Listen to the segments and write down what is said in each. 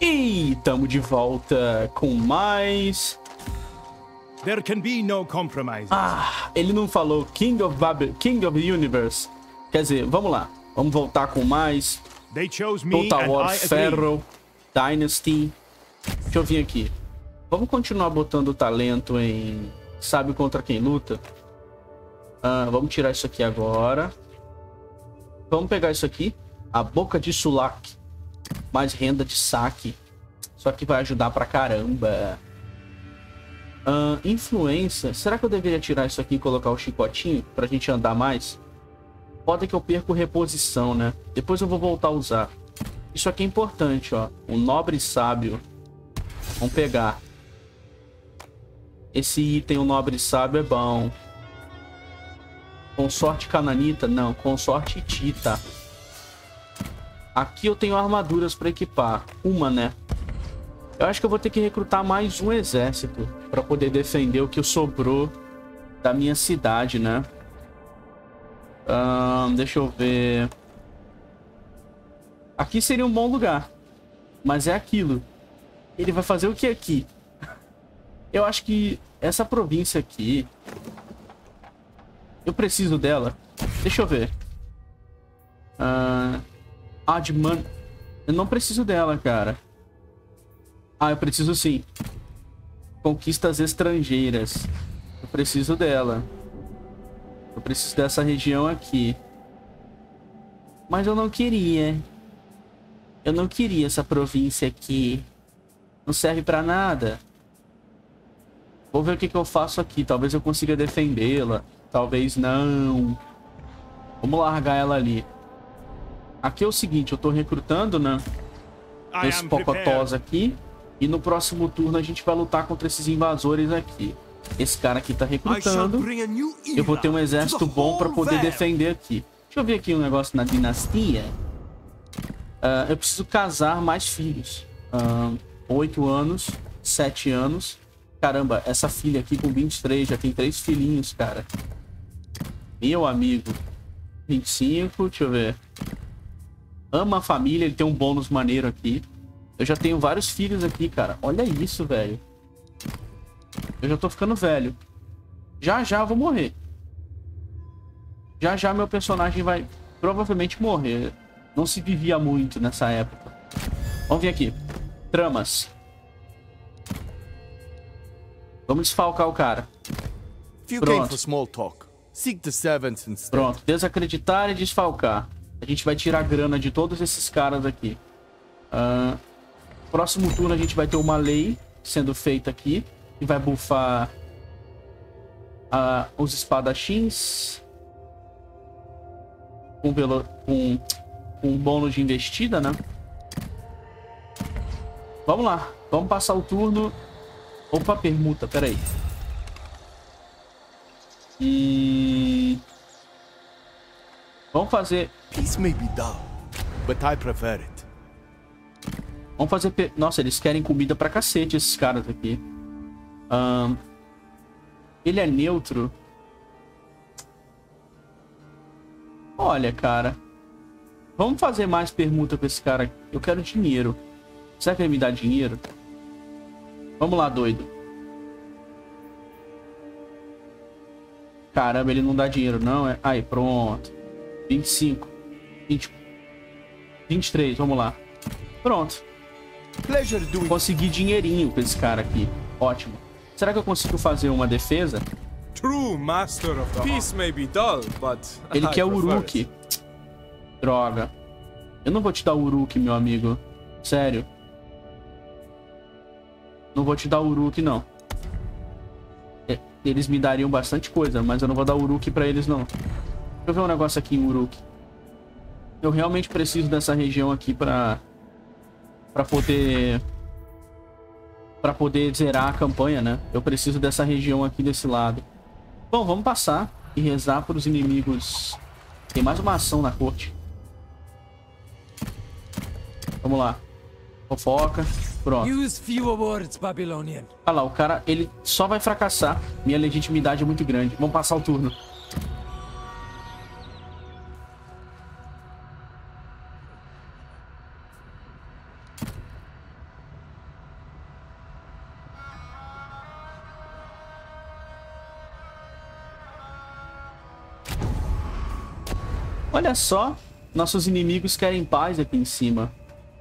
E estamos de volta com mais... There can be no compromise. Ele não falou King of Universe. Quer dizer, vamos lá. Vamos voltar com mais They chose me Total and War I agree. Pharaoh Dynasty. Deixa eu vir aqui. Vamos continuar botando o talento em Sabe contra quem luta. Vamos tirar isso aqui agora. Vamos pegar isso aqui. A Boca de Sulak. Mais renda de saque. Isso aqui vai ajudar pra caramba. Influência. Será que eu deveria tirar isso aqui e colocar o chicotinho pra gente andar mais? Pode que eu perco reposição, né? Depois eu vou voltar a usar. Isso aqui é importante, ó. Um nobre sábio. Vamos pegar. Esse item, o nobre sábio, é bom. Consorte cananita? Não, consorte hitita. Aqui eu tenho armaduras para equipar. Uma, né? Eu acho que eu vou ter que recrutar mais um exército para poder defender o que sobrou da minha cidade, né? Deixa eu ver. Aqui seria um bom lugar. Mas é aquilo. Ele vai fazer o que aqui? Eu acho que essa província aqui... eu preciso dela. Deixa eu ver. Adman... eu não preciso dela, cara. Eu preciso sim. Conquistas estrangeiras. Eu preciso dela. Eu preciso dessa região aqui. Mas eu não queria. Eu não queria essa província aqui. Não serve pra nada. Vou ver o que eu faço aqui. Talvez eu consiga defendê-la. Talvez não. Vamos largar ela ali. Aqui é o seguinte, eu tô recrutando, né? Esse pocotós aqui. E no próximo turno a gente vai lutar contra esses invasores aqui. Esse cara aqui tá recrutando. Eu vou ter um exército bom pra poder defender aqui. Deixa eu ver aqui um negócio na dinastia. Eu preciso casar mais filhos. 8 anos, 7 anos. Caramba, essa filha aqui com 23 já tem 3 filhinhos, cara. Meu amigo. 25, deixa eu ver. Ama a família, ele tem um bônus maneiro aqui. Eu já tenho vários filhos aqui, cara. Olha isso, velho. Eu já tô ficando velho. Já já eu vou morrer. Já já meu personagem vai provavelmente morrer. Não se vivia muito nessa época. Vamos vir aqui. Tramas. Vamos desfalcar o cara. Pronto. Pronto. Desacreditar e desfalcar. A gente vai tirar grana de todos esses caras aqui. Próximo turno a gente vai ter uma lei sendo feita aqui. E vai buffar os espadachins. Com um bônus de investida, né? Vamos lá. Vamos passar o turno. Opa, permuta. Pera aí. Vamos fazer... Peace may be dull, but I prefer it. Vamos fazer... Nossa, eles querem comida pra cacete, esses caras aqui. Ele é neutro. Olha, cara. Vamos fazer mais permuta com esse cara. Eu quero dinheiro. Será que ele me dá dinheiro? Vamos lá, doido. Caramba, ele não dá dinheiro, não. Aí, pronto. 25. 23, vamos lá. Pronto. Consegui dinheirinho com esse cara aqui. Ótimo. Será que eu consigo fazer uma defesa? True master of the peace may be dull, but ele quer o Uruk. Droga. Eu não vou te dar o Uruk, meu amigo. Sério. Não vou te dar o Uruk, não. Eles me dariam bastante coisa, mas eu não vou dar o Uruk pra eles, não. Deixa eu ver um negócio aqui em Uruk. Eu realmente preciso dessa região aqui pra poder zerar a campanha, né? Eu preciso dessa região aqui desse lado. Bom, vamos passar e rezar para os inimigos. Tem mais uma ação na corte. Vamos lá. Fofoca. Pronto. Olha lá, o cara, ele só vai fracassar. Minha legitimidade é muito grande. Vamos passar o turno. Olha só. Nossos inimigos querem paz aqui em cima.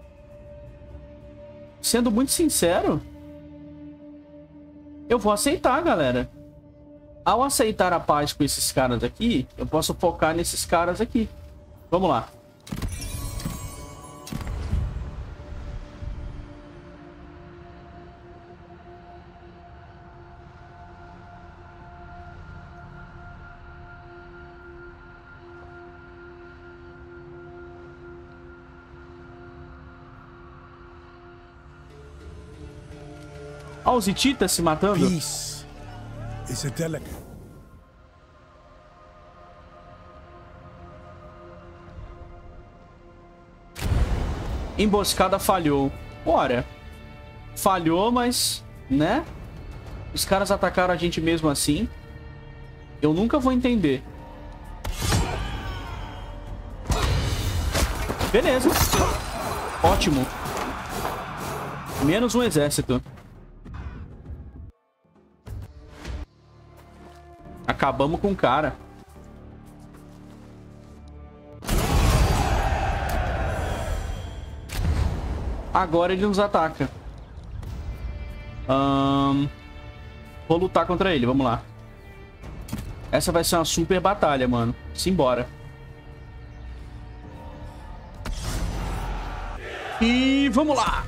Sendo muito sincero, eu vou aceitar, galera. Ao aceitar a paz com esses caras aqui, eu posso focar nesses caras aqui. Vamos lá. Ó, os Hititas se matando. Peace is a delicate. Emboscada falhou. Ora, falhou, mas, né? Os caras atacaram a gente mesmo assim. Eu nunca vou entender. Beleza. Ótimo. Menos um exército. Acabamos com o cara. Agora ele nos ataca. Vou lutar contra ele, vamos lá. Essa vai ser uma super batalha, mano. Simbora. E vamos lá.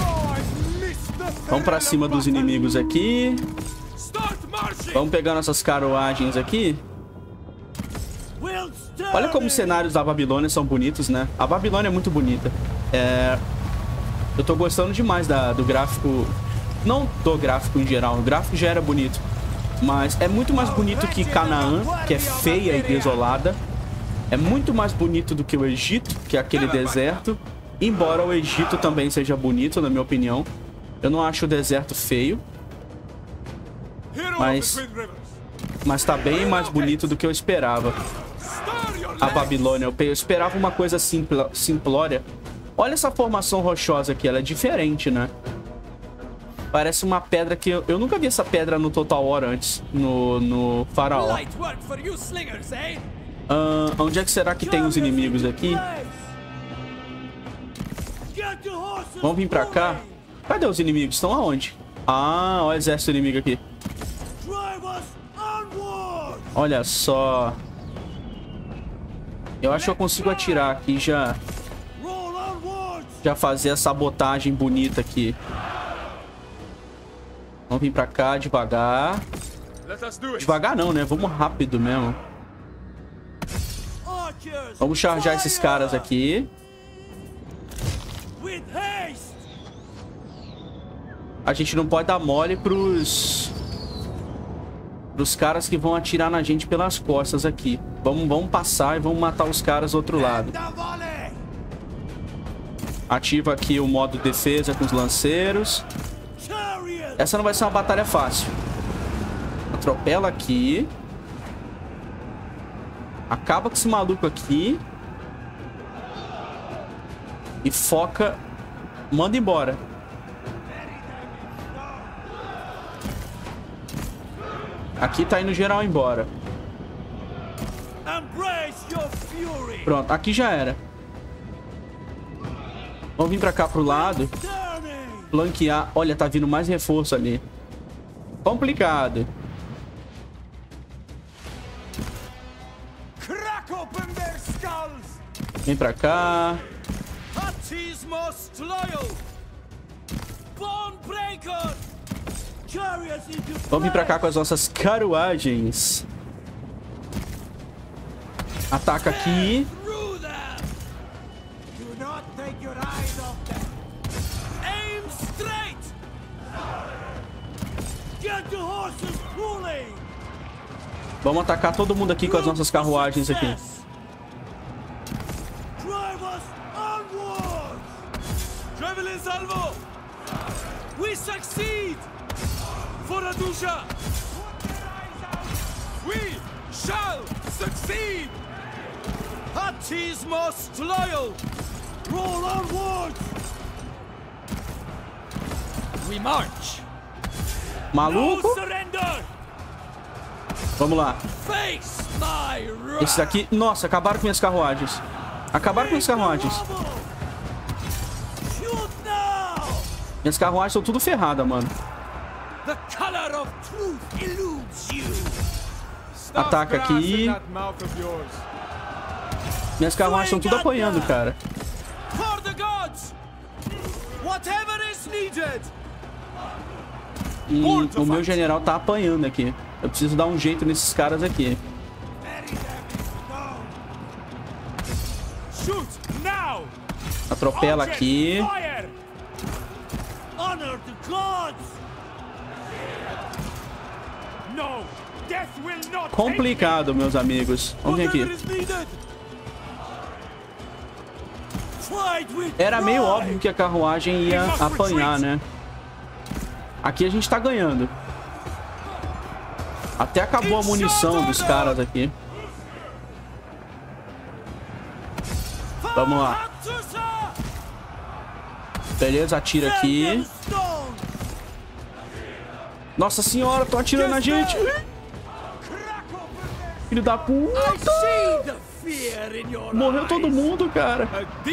Vamos pra cima dos inimigos aqui. Vamos pegar nossas carruagens aqui. Olha como os cenários da Babilônia são bonitos, né? A Babilônia é muito bonita. Eu tô gostando demais do gráfico. Não do gráfico em geral. O gráfico já era bonito. Mas é muito mais bonito que Canaã, que é feia e desolada. É muito mais bonito do que o Egito, que é aquele deserto. Embora o Egito também seja bonito, na minha opinião. Eu não acho o deserto feio. Mas tá bem mais bonito do que eu esperava. A Babilônia. Eu esperava uma coisa simplória. Olha essa formação rochosa aqui. Ela é diferente, né? Parece uma pedra que... Eu nunca vi essa pedra no Total War antes. No Faraó. Onde é que será que tem os inimigos aqui? Vamos vir pra cá. Cadê os inimigos? Estão aonde? Ah, olha o exército inimigo aqui. Olha só. Eu acho que eu consigo atirar aqui e já fazer a sabotagem bonita aqui. Vamos vir pra cá devagar. Devagar não, né? Vamos rápido mesmo. Vamos charjar esses caras aqui. A gente não pode dar mole pros caras que vão atirar na gente pelas costas aqui. Vamos passar e vamos matar os caras do outro lado. Ativa aqui o modo defesa com os lanceiros. Essa não vai ser uma batalha fácil. Atropela aqui. Acaba com esse maluco aqui. E foca. Manda embora. Aqui tá indo geral embora. Pronto, aqui já era. Vamos vir pra cá pro lado. Flanquear. Olha, tá vindo mais reforço ali. Complicado. Vem pra cá. Vamos vir pra cá com as nossas carruagens. Ataca aqui. Vamos atacar todo mundo aqui com as nossas carruagens aqui. We succeed! Foradusha! We shall succeed! Hati's most loyal! Roll onwards! We march! Maluco! No surrender! Vamos lá. Esses daqui... Nossa, acabaram com minhas carruagens. Acabaram com minhas carruagens. Minhas carruagens estão tudo ferradas, mano. Ataca aqui. Minhas carruagens estão tudo apanhando, cara. E o meu general tá apanhando aqui. Eu preciso dar um jeito nesses caras aqui. Atropela aqui. Complicado, meus amigos. Vamos vir aqui. Era meio óbvio que a carruagem ia apanhar, né? Aqui a gente tá ganhando. Até acabou a munição dos caras aqui. Vamos lá. Beleza, atira aqui. Nossa senhora, tô atirando na gente. Filho da puta. Morreu todo mundo, cara.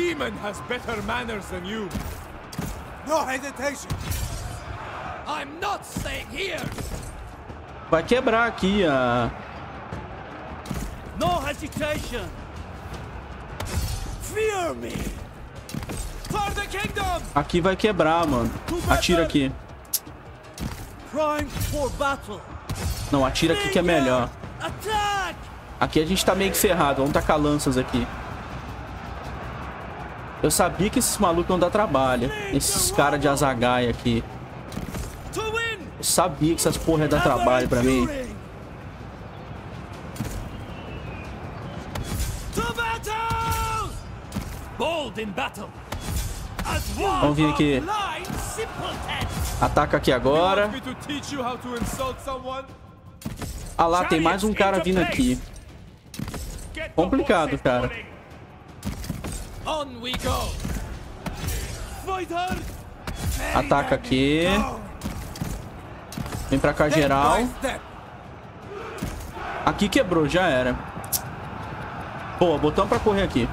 Vai quebrar aqui a... No hesitation. Fear me. For the kingdom. Aqui vai quebrar, mano. Atira aqui. Prime for battle. Não, atira aqui que é melhor. Attack. Aqui a gente tá meio que ferrado. Vamos tacar lanças aqui. Eu sabia que esses malucos iam dar trabalho. Esses caras de Azagaia aqui. Eu sabia que essas porra ia dar trabalho pra mim. Vamos vir aqui. Ataca aqui agora. Ah lá, tem mais um cara vindo aqui. Complicado, cara. Ataca aqui. Vem pra cá, geral. Aqui quebrou, já era. Boa, botamos pra correr aqui.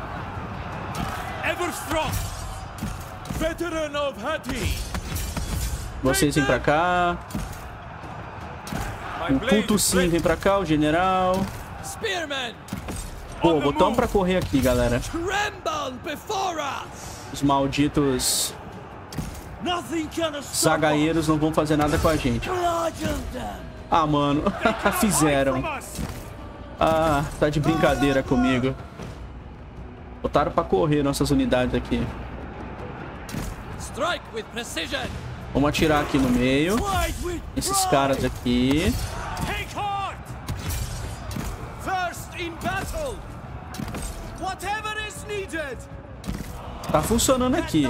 Vocês vêm pra cá. O culto sim vem pra cá, o general. Pô, botamos pra correr aqui, galera. Os malditos zagaeiros não vão fazer nada com a gente. Ah, mano. Fizeram. Ah, tá de brincadeira comigo. Botaram pra correr nossas unidades aqui. Vamos atirar aqui no meio. Esses caras aqui. Tá funcionando aqui.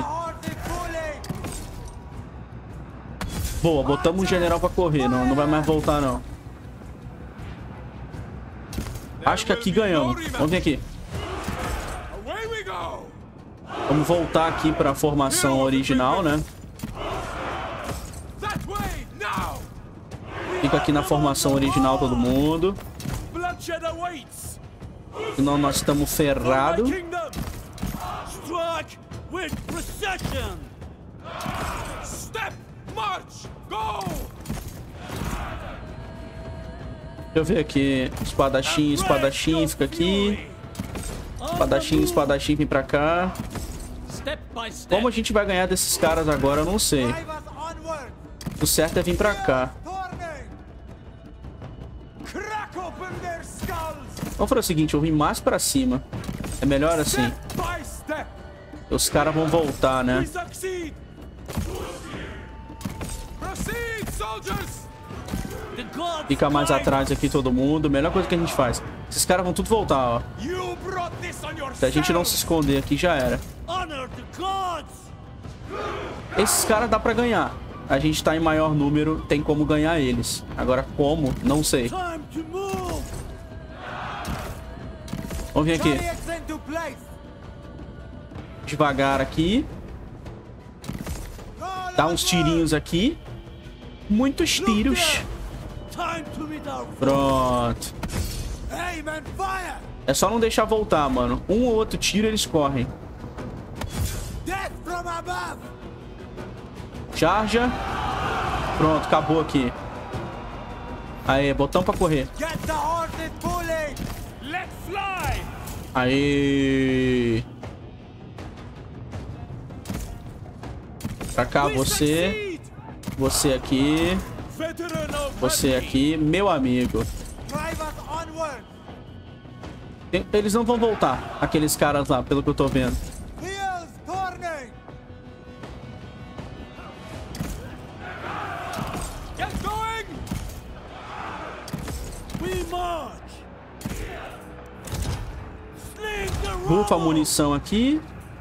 Boa, botamos um general pra correr. Não vai mais voltar, não. Acho que aqui ganhamos. Vamos vir aqui. Vamos voltar aqui pra formação original, né? Fica aqui na formação original todo mundo. Senão nós estamos ferrados. Deixa eu ver aqui. Espadachim, espadachim, fica aqui. Espadachim, espadachim, vem pra cá. Como a gente vai ganhar desses caras agora, eu não sei. O certo é vir pra cá. Vamos fazer o seguinte, eu vim mais pra cima. É melhor assim. Os caras vão voltar, né? Fica mais atrás aqui todo mundo. Melhor coisa que a gente faz. Esses caras vão tudo voltar, ó. Se a gente não se esconder aqui, já era. Esses caras dá pra ganhar. A gente tá em maior número, tem como ganhar eles. Agora como? Não sei. Vamos vir aqui. Devagar aqui. Dá uns tirinhos aqui. Muitos tiros. Time to meet our Pronto. Aim and fire! É só não deixar voltar, mano. Um ou outro tiro, eles correm. Death from above! Charja. Pronto, acabou aqui. Aí, botão pra correr. Get the hornet bullet! Let's fly! Aí. Pra cá, você. Você aqui. Veteran of Você aqui. Meu amigo. Private onward! Eles não vão voltar, aqueles caras lá, pelo que eu tô vendo. Wheels turning! Get going! We march! Sling the Bufa a roll! munição aqui.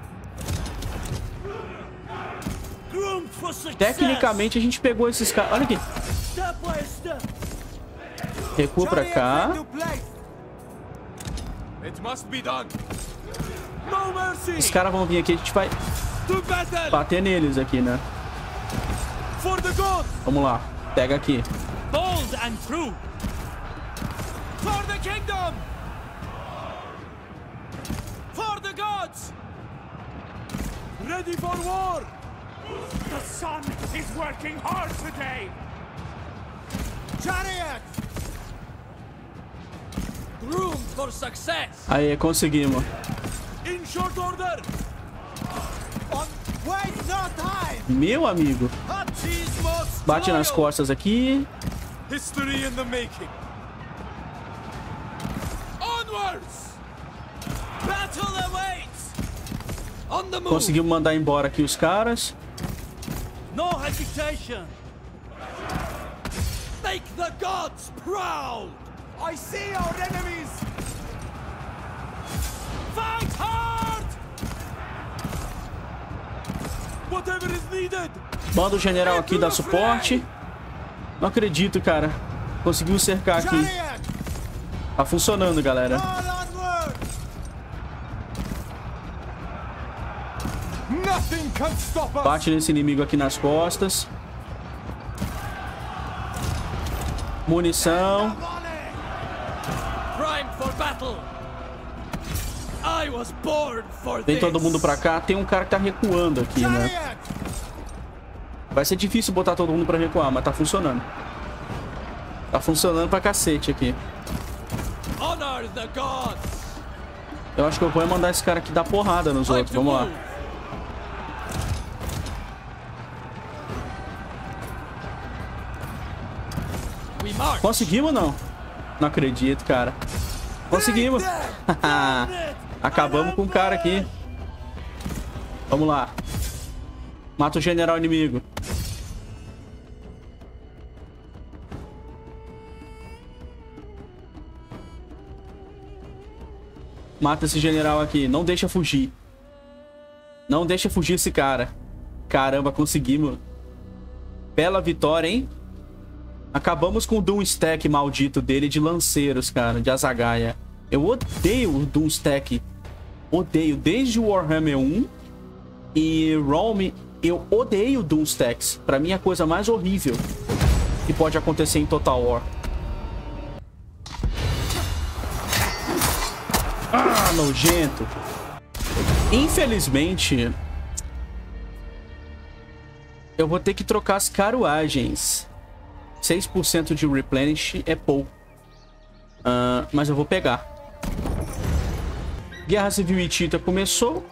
Groomed for success! Tecnicamente a gente pegou esses caras. Olha aqui. Step by step! Recua pra cá. Into place! It must be done. No mercy! Os caras vão vir aqui, a gente vai To battle! bater neles aqui, né? For the gods! Vamos lá. Pega aqui. Bold and true! For the kingdom! For the gods! Ready for war! The sun is working hard today! Chariot! Groomed for success! Aí, conseguimos. In short order! On... Wait no time! Meu amigo. Machismo Bate nas style! costas aqui. History in the making. Onwards! Battle awaits! On the move! Conseguimos mandar embora aqui os caras. No hesitation! Make the gods proud! I see our enemies! Fight hard! Whatever is needed! Manda o general aqui dar suporte. Não acredito, cara. Conseguiu cercar aqui. Chariot! Tá funcionando, galera. All onward! Nothing can stop us. Bate nesse inimigo aqui nas costas. Munição. Primed for battle! I was born for Vem this! todo mundo pra cá. Tem um cara que tá recuando aqui, né? Chariot! Vai ser difícil botar todo mundo pra recuar, mas tá funcionando. Tá funcionando pra cacete aqui. Honor the gods! Eu acho que eu vou mandar esse cara aqui dar porrada nos Time outros. to Vamos lá. move. We march! Conseguimos ou não? Não acredito, cara. Conseguimos. Acabamos com o cara aqui. Vamos lá. Mata o general inimigo. Mata esse general aqui. Não deixa fugir. Não deixa fugir esse cara. Caramba, conseguimos. Bela vitória, hein? Acabamos com o Doomstack maldito dele de lanceiros, cara. De Azagaia. Eu odeio o Doomstack. Odeio. Desde o Warhammer 1 e Rome, eu odeio Doomstacks. Pra mim é a coisa mais horrível que pode acontecer em Total War. Ah, nojento. Infelizmente, eu vou ter que trocar as carruagens. 6% de replenish é pouco. Mas eu vou pegar. Guerra Civil Hitita começou.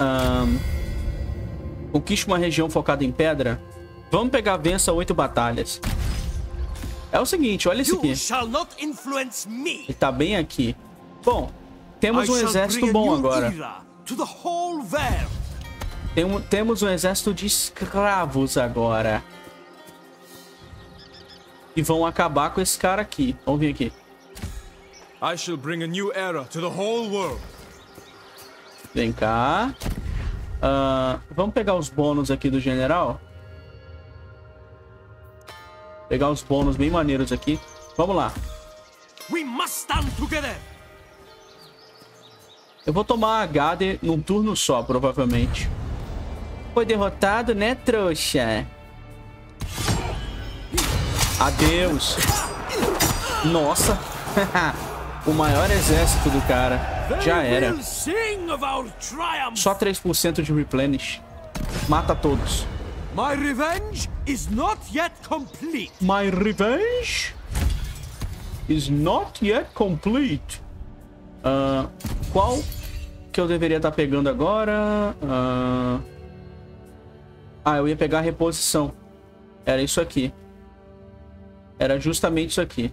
Conquiste uma região focada em pedra. Vamos pegar, vença 8 batalhas. É o seguinte, olha isso aqui. You shall not influence me! Ele tá bem aqui. Bom, temos um exército bom agora. To the whole world. Temos um exército de escravos agora. E vão acabar com esse cara aqui. Vamos vir aqui. I shall bring a new era to the whole world. Vem cá. Vamos pegar os bônus aqui do general. Pegar os bônus bem maneiros aqui. Vamos lá. We must stand together. Eu vou tomar a Gade num turno só, provavelmente. Foi derrotado, né, trouxa? Adeus. Nossa. O maior exército do cara. Já era. Só 3% de replenish. Mata todos. My revenge is not yet complete. My revenge is not yet complete. Qual que eu deveria estar pegando agora? Eu ia pegar a reposição. Era isso aqui. Era justamente isso aqui.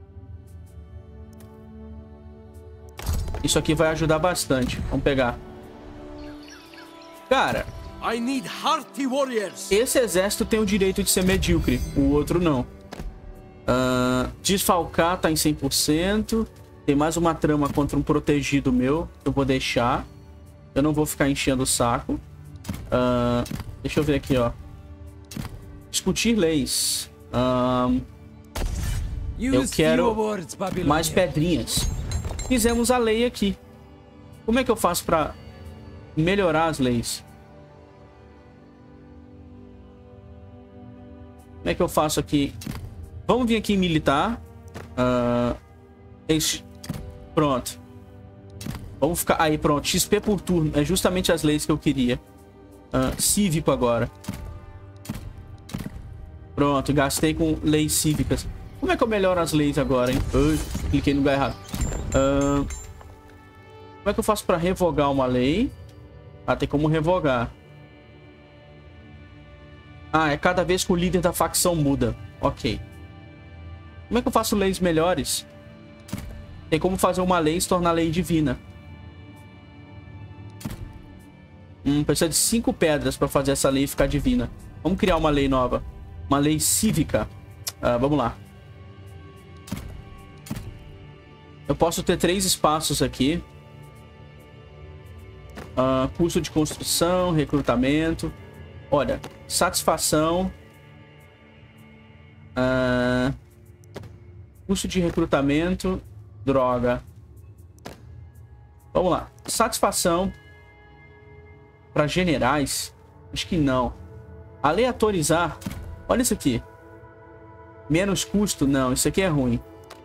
Isso aqui vai ajudar bastante. Vamos pegar. Cara, I need hearty warriors. esse exército tem o direito de ser medíocre. O outro não. Desfalcar tá em 100%. Tem mais uma trama contra um protegido meu. Eu vou deixar. Eu não vou ficar enchendo o saco. Deixa eu ver aqui, ó. Discutir leis. Eu quero mais pedrinhas. Fizemos a lei aqui. Como é que eu faço pra melhorar as leis? Como é que eu faço aqui? Vamos vir aqui em militar. Pronto. Vamos ficar... Aí, pronto. XP por turno. É justamente as leis que eu queria. Cívico agora. Pronto. Gastei com leis cívicas. Como é que eu melhoro as leis agora, hein? Cliquei no lugar errado. Como é que eu faço pra revogar uma lei? Tem como revogar. É cada vez que o líder da facção muda. Ok. Como é que eu faço leis melhores? Tem como fazer uma lei e se tornar lei divina. Precisa de 5 pedras pra fazer essa lei ficar divina. Vamos criar uma lei nova. Uma lei cívica. Vamos lá. Eu posso ter 3 espaços aqui. Custo de construção, recrutamento. Olha, satisfação. Custo de recrutamento. Droga. Vamos lá. Satisfação. Para generais. Acho que não. Aleatorizar. Olha isso aqui. Menos custo. Não, isso aqui é ruim.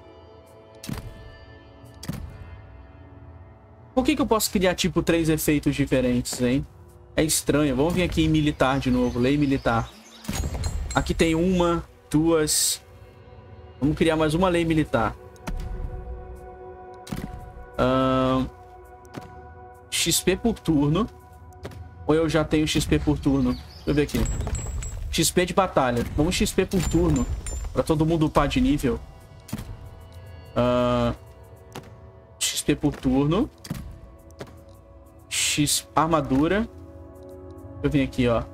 Por que eu posso criar, tipo, 3 efeitos diferentes, hein? É estranho. Vamos vir aqui em militar de novo. Lei militar. Aqui tem 1, 2. Vamos criar mais uma lei militar. XP por turno. Ou eu já tenho XP por turno? Deixa eu ver aqui. XP de batalha. Vamos XP por turno. Pra todo mundo upar de nível. XP por turno. Armadura. Deixa eu vir aqui, ó.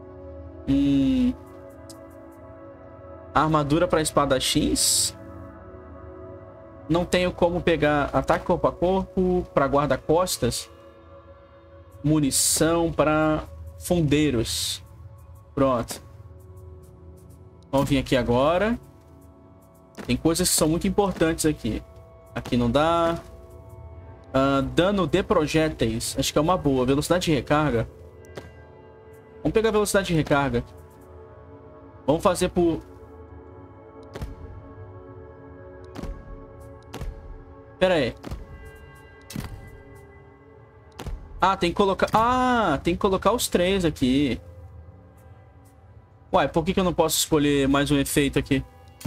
Armadura para espadachins. Não tenho como pegar ataque corpo a corpo para guarda-costas. Munição para fundeiros. Pronto. Vamos vir aqui agora. Tem coisas que são muito importantes aqui. Aqui não dá. Dano de projéteis. Acho que é uma boa. Velocidade de recarga. Vamos pegar a velocidade de recarga. Vamos fazer por... Pera aí. Tem que colocar... tem que colocar os 3 aqui. Uai, por que eu não posso escolher mais um efeito aqui?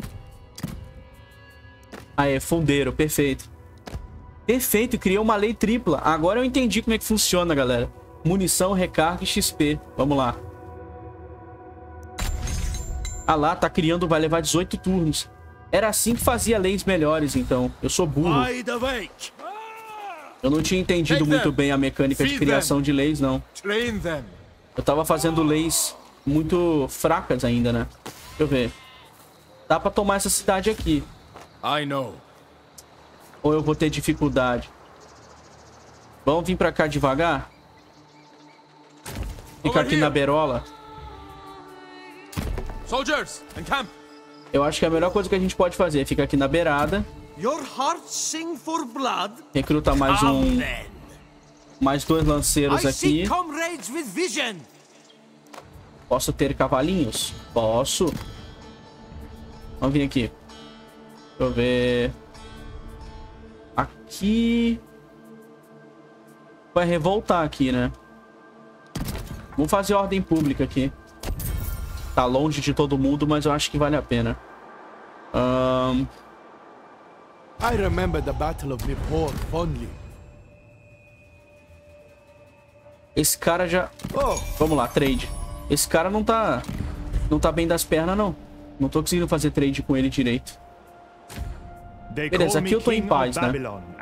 Fundeiro. Perfeito. Perfeito, criou uma lei tripla. Agora eu entendi como é que funciona, galera. Munição, recarga e XP. Vamos lá. Lá, tá criando, vai levar 18 turnos. Era assim que fazia leis melhores, então. Eu sou burro. Eu não tinha entendido muito bem a mecânica de criação de leis, não. Eu tava fazendo leis muito fracas ainda, né? Deixa eu ver. Dá pra tomar essa cidade aqui. Ou eu vou ter dificuldade? Vamos vir pra cá devagar? Fica aqui na berola. Soldiers, encamp. Eu acho que a melhor coisa que a gente pode fazer é ficar aqui na beirada. Recruta mais mais 2 lanceiros aqui. Posso ter cavalinhos? Posso. Vamos vir aqui. Deixa eu ver. Aqui... vai revoltar aqui, né? Vamos fazer ordem pública aqui. Tá longe de todo mundo, mas eu acho que vale a pena. I remember the Battle of Nippur fondly. Esse cara já... Oh, Vamos lá, trade. Esse cara não tá bem das pernas, não. Não tô conseguindo fazer trade com ele direito. Beleza, aqui eu tô em paz, né?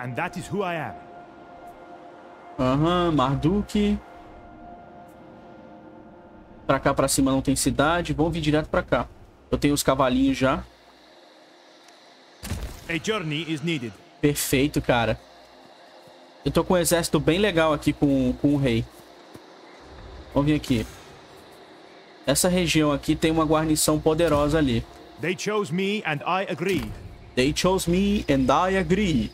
Aham, Marduk. Pra cá, pra cima não tem cidade. Vamos vir direto pra cá. Eu tenho os cavalinhos já. A journey is needed. Perfeito, cara. Eu tô com um exército bem legal aqui com o rei. Vamos vir aqui. Essa região aqui tem uma guarnição poderosa ali. They chose me and I agree. They chose me and I agree.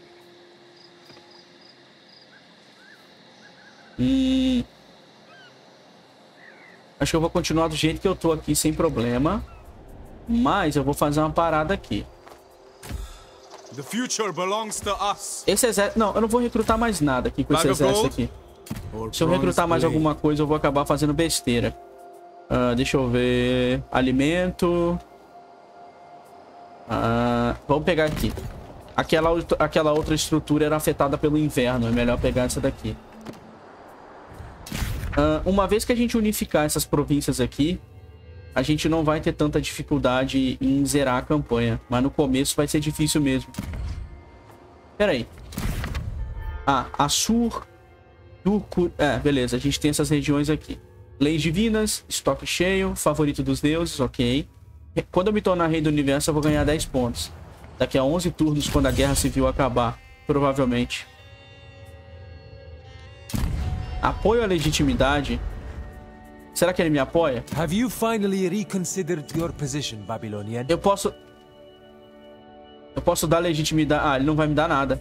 Acho que eu vou continuar do jeito que eu tô aqui, sem problema. Mas eu vou fazer uma parada aqui. The future belongs to us. Esse exército... Não, eu não vou recrutar mais nada aqui com esse exército aqui. Se eu recrutar mais alguma coisa, eu vou acabar fazendo besteira. Deixa eu ver... Alimento... vamos pegar aqui. Aquela outra estrutura era afetada pelo inverno. É melhor pegar essa daqui. Uma vez que a gente unificar essas províncias aqui, a gente não vai ter tanta dificuldade em zerar a campanha. Mas no começo vai ser difícil mesmo. Pera aí. Assur... Turco... beleza. A gente tem essas regiões aqui. Leis divinas, estoque cheio, favorito dos deuses, ok. Quando eu me tornar rei do universo, eu vou ganhar 10 pontos. Daqui a 11 turnos, quando a guerra civil acabar. Provavelmente. Apoio à legitimidade. Será que ele me apoia? Have you finally reconsidered your position, Babylonian? Eu posso dar legitimidade. Ele não vai me dar nada.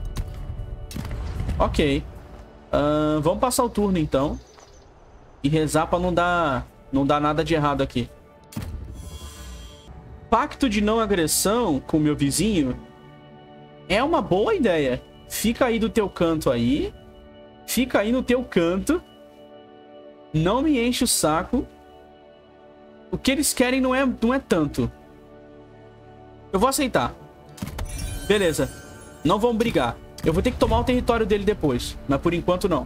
Ok. Vamos passar o turno, então. E rezar pra não dar nada de errado aqui. Pacto de não agressão com meu vizinho é uma boa ideia. Fica aí do teu canto aí. Fica aí no teu canto. Não me enche o saco. O que eles querem não é tanto. Eu vou aceitar. Beleza. Não vão brigar. Eu vou ter que tomar o território dele depois. Mas por enquanto não.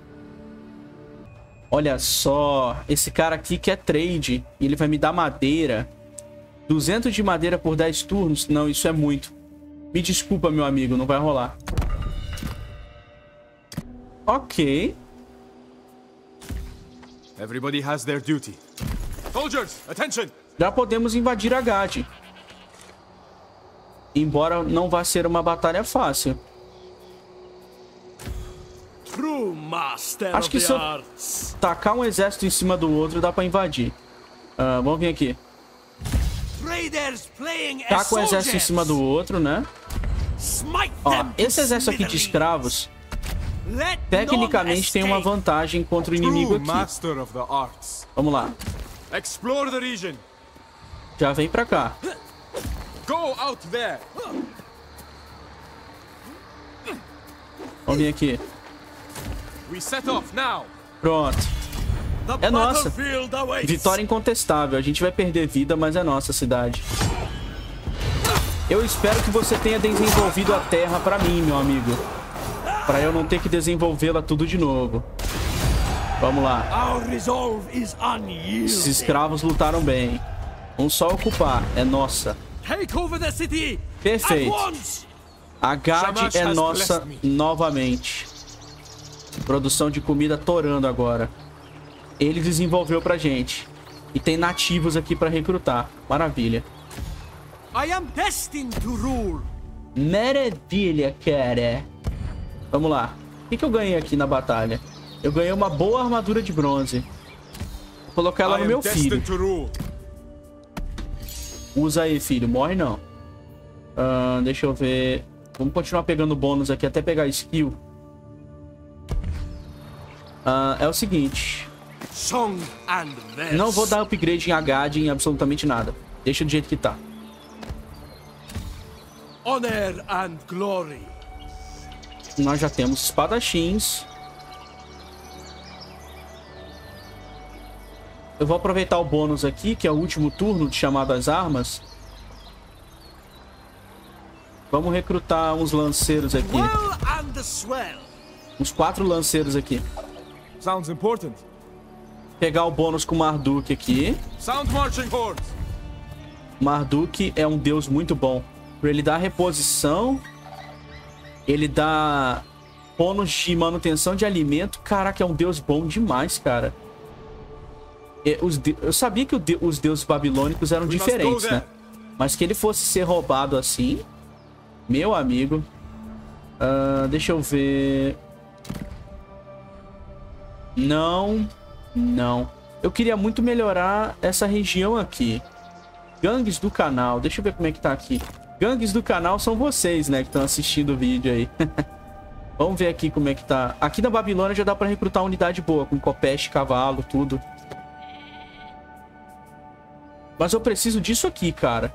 Olha só. Esse cara aqui quer trade. E ele vai me dar madeira. 200 de madeira por 10 turnos. Não, isso é muito. Me desculpa, meu amigo. Não vai rolar. Ok. Everybody has their duty. Soldiers, attention! Já podemos invadir a Gade. Embora não vá ser uma batalha fácil. true master Acho que se eu tacar um exército em cima do outro, dá pra invadir. Vamos vir aqui. Taca um exército em cima do outro, né? Ó, esse exército aqui de escravos tecnicamente tem uma vantagem contra o inimigo aqui. Vamos lá. Explore the region. Já vem pra cá. Go out there. Vamos vir aqui. We set off now. Pronto. É nossa. Vitória incontestável. A gente vai perder vida, mas é nossa cidade. Eu espero que você tenha desenvolvido a terra pra mim, meu amigo. Pra eu não ter que desenvolvê-la tudo de novo. Vamos lá. Esses escravos lutaram bem. Vamos só ocupar. É nossa. Perfeito. A Gade é nossa novamente. Produção de comida torando agora. Ele desenvolveu pra gente. E tem nativos aqui pra recrutar. Maravilha. Maravilha, cara. Vamos lá. O que eu ganhei aqui na batalha? Eu ganhei uma boa armadura de bronze. Vou colocar ela no meu filho. Usa aí, filho. Morre não. Deixa eu ver. Vamos continuar pegando bônus aqui até pegar skill. É o seguinte. Não vou dar upgrade em Agade em absolutamente nada. Deixa do jeito que tá. honor and glory. Nós já temos espadachins. Eu vou aproveitar o bônus aqui, que é o último turno de chamar das armas. Vamos recrutar uns lanceiros aqui. Uns 4 lanceiros aqui. Sounds important. Pegar o bônus com Marduk aqui. Sound marching hordes. Marduk é um deus muito bom. Ele dá reposição. Ele dá bônus de manutenção de alimento. Caraca, é um deus bom demais, cara. Eu sabia que os deuses babilônicos eram diferentes, né? Mas que ele fosse ser roubado assim... Meu amigo. Deixa eu ver... Não. Eu queria muito melhorar essa região aqui. Gangues do canal. Deixa eu ver como é que tá aqui. Gangues do canal são vocês, né? Que estão assistindo o vídeo aí. Vamos ver aqui como é que tá. Aqui na Babilônia já dá pra recrutar uma unidade boa. Com copeste, cavalo, tudo. Mas eu preciso disso aqui, cara.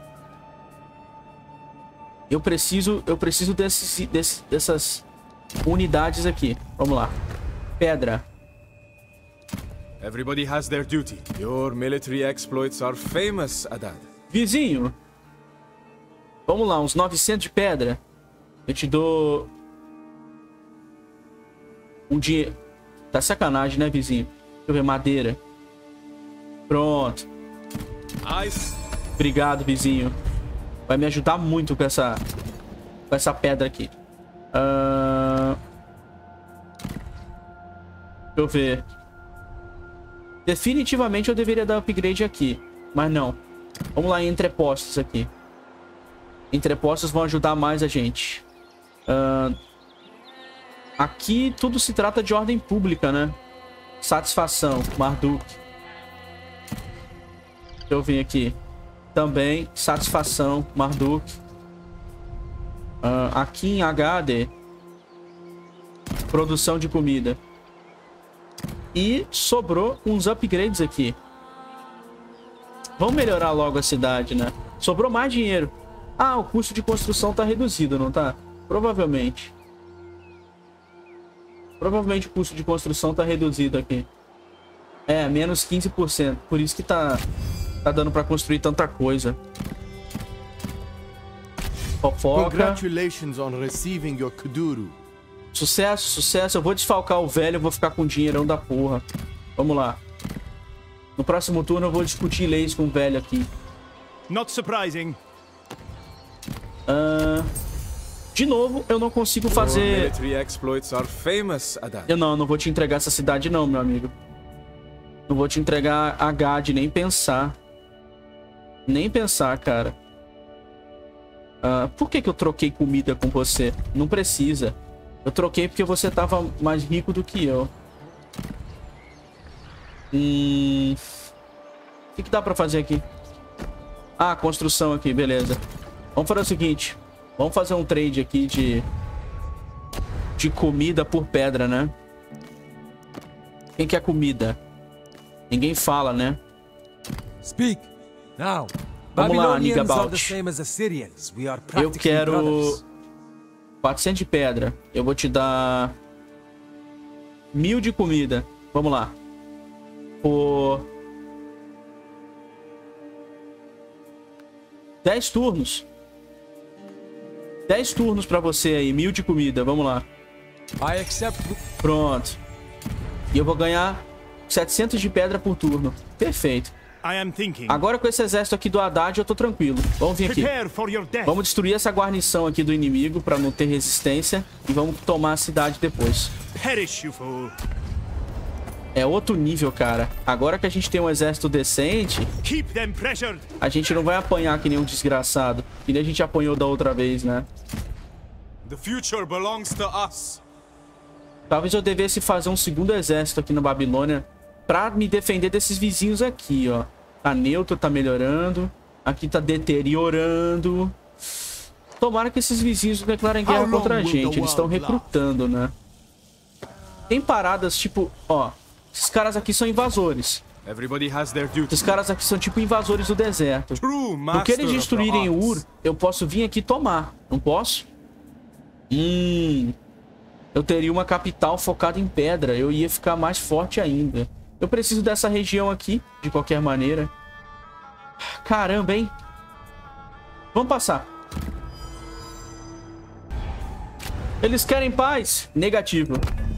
Eu preciso dessas unidades aqui. Vamos lá. Pedra. Everybody has their duty. Your military exploits are famous, Adad. Vizinho. Vamos lá, uns 900 de pedra. Eu te dou... um dinheiro. Tá sacanagem, né, vizinho? Deixa eu ver, madeira. Pronto. Nice. Obrigado, vizinho. Vai me ajudar muito com essa pedra aqui. Deixa eu ver. Definitivamente eu deveria dar upgrade aqui. Mas não. Vamos lá em entrepostos aqui. Entrepostos vão ajudar mais a gente. Aqui tudo se trata de ordem pública, né? Satisfação, Marduk. Deixa eu vir aqui. Também, satisfação, Marduk. Aqui em HD, produção de comida. E sobrou uns upgrades aqui. Vamos melhorar logo a cidade, né? Sobrou mais dinheiro. Ah, o custo de construção tá reduzido, não tá? Provavelmente. Provavelmente o custo de construção tá reduzido aqui. É, menos 15%. Por isso que tá dando pra construir tanta coisa. Fofoca. Congratulations on receiving your Kuduru. Sucesso, sucesso. Eu vou desfalcar o velho, eu vou ficar com dinheirão da porra. Vamos lá. No próximo turno eu vou discutir leis com o velho aqui. Not surprising. De novo, eu não consigo fazer... Military exploits are famous, Adad. Eu não vou te entregar essa cidade não, meu amigo. Não vou te entregar a Gad, nem pensar. Nem pensar, cara. Por que eu troquei comida com você? Não precisa. Eu troquei porque você tava mais rico do que eu. O que dá pra fazer aqui? Ah, construção aqui, beleza. Vamos fazer o seguinte. Vamos fazer um trade aqui de comida por pedra, né? Quem quer comida? Ninguém fala, né? Speak now. Vamos lá, Babylonians Nigabout. are the same as Assyrians. We are Eu practically quero brothers. 400 de pedra. Eu vou te dar 1000 de comida. Vamos lá. Por 10 turnos. 10 turnos pra você aí. 1000 de comida. Vamos lá. I accept. Pronto. E eu vou ganhar 700 de pedra por turno. Perfeito. I am thinking. Agora com esse exército aqui do Haddad eu tô tranquilo. Vamos vir aqui. Prepare for your death. Vamos destruir essa guarnição aqui do inimigo pra não ter resistência. E vamos tomar a cidade depois. Perish, you fool. É outro nível, cara. Agora que a gente tem um exército decente, Keep them pressured. a gente não vai apanhar que nem um desgraçado. Que nem a gente apanhou da outra vez, né? The future belongs to us. Talvez eu devesse fazer um segundo exército aqui na Babilônia pra me defender desses vizinhos aqui, ó. Tá neutro, tá melhorando. Aqui tá deteriorando. Tomara que esses vizinhos declarem guerra contra a gente. Eles estão recrutando, né? Tem paradas tipo, ó. Esses caras aqui são invasores. Everybody has their duty. Esses caras aqui são tipo invasores do deserto. True Porque eles master destruírem of the Ur, arts. eu posso vir aqui tomar. Não posso? Eu teria uma capital focada em pedra. Eu ia ficar mais forte ainda. Eu preciso dessa região aqui, de qualquer maneira. Caramba, hein? Vamos passar. Eles querem paz? Negativo.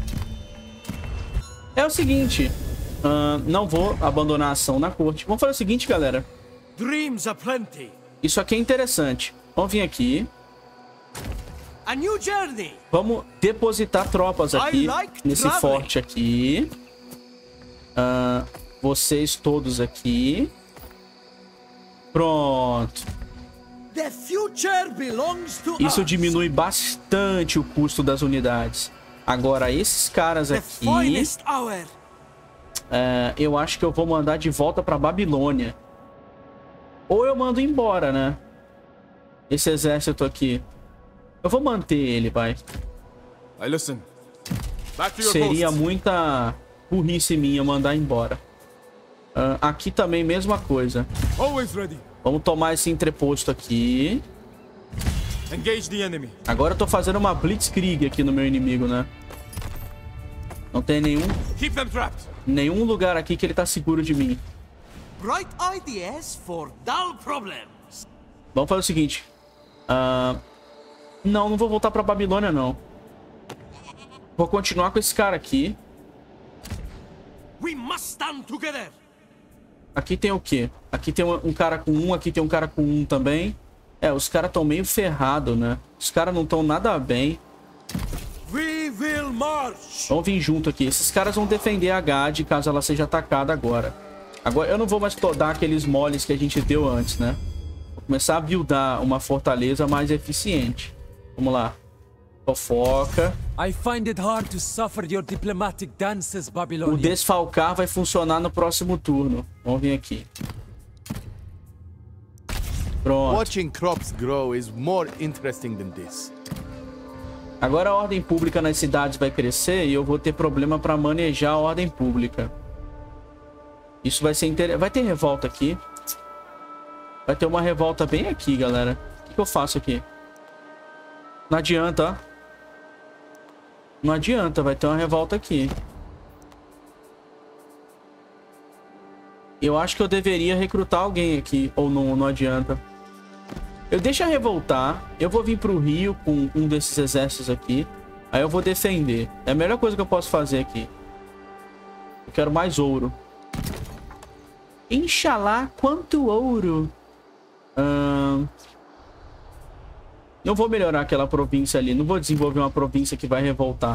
É o seguinte. Não vou abandonar a ação na corte. Vamos fazer o seguinte, galera. Dreams aplenty. Isso aqui é interessante. Vamos vir aqui. A new journey. Vamos depositar tropas aqui, nesse forte aqui. Vocês todos aqui. Pronto. The future belongs to Isso us. diminui bastante o custo das unidades. Agora, esses caras The aqui... finest hour. eu acho que eu vou mandar de volta pra Babilônia. Ou eu mando embora, né? Esse exército aqui. Eu vou manter ele, vai. I listen. Back to your Seria posts. muita burrice minha mandar embora. Aqui também, mesma coisa. Always ready. Vamos tomar esse entreposto aqui. Engage the enemy. Agora eu tô fazendo uma blitzkrieg aqui no meu inimigo, né? Não tem Keep them trapped. nenhum lugar aqui que ele tá seguro de mim. Bright ideas for dull problems. Vamos fazer o seguinte. Não vou voltar pra Babilônia, não. Vou continuar com esse cara aqui. We must stand together. Aqui tem o quê? Aqui tem um cara com 1, aqui tem um cara com 1 também. Os caras estão meio ferrados, né? Os caras não estão nada bem. We will march. Vamos vir junto aqui. Esses caras vão defender a Gade caso ela seja atacada agora. Agora eu não vou mais dar aqueles moles que a gente deu antes, né? Vou começar a buildar uma fortaleza mais eficiente. Vamos lá. Fofoca. I find it hard to suffer your diplomatic dances, O Babylonia. desfalcar vai funcionar no próximo turno. Vamos vir aqui. Pronto. Watching crops grow is more interesting than this. Agora a ordem pública nas cidades vai crescer e eu vou ter problema para manejar a ordem pública. Isso vai ser interessante. Vai ter revolta aqui. Vai ter uma revolta bem aqui, galera. O que eu faço aqui? Não adianta, ó. Não adianta, vai ter uma revolta aqui. Eu acho que eu deveria recrutar alguém aqui. Ou não adianta. Eu deixo a revoltar. Eu vou vir pro Rio com um desses exércitos aqui. Aí eu vou defender. É a melhor coisa que eu posso fazer aqui. Eu quero mais ouro. Inxalá, quanto ouro? Não vou melhorar aquela província ali. Não vou desenvolver uma província que vai revoltar.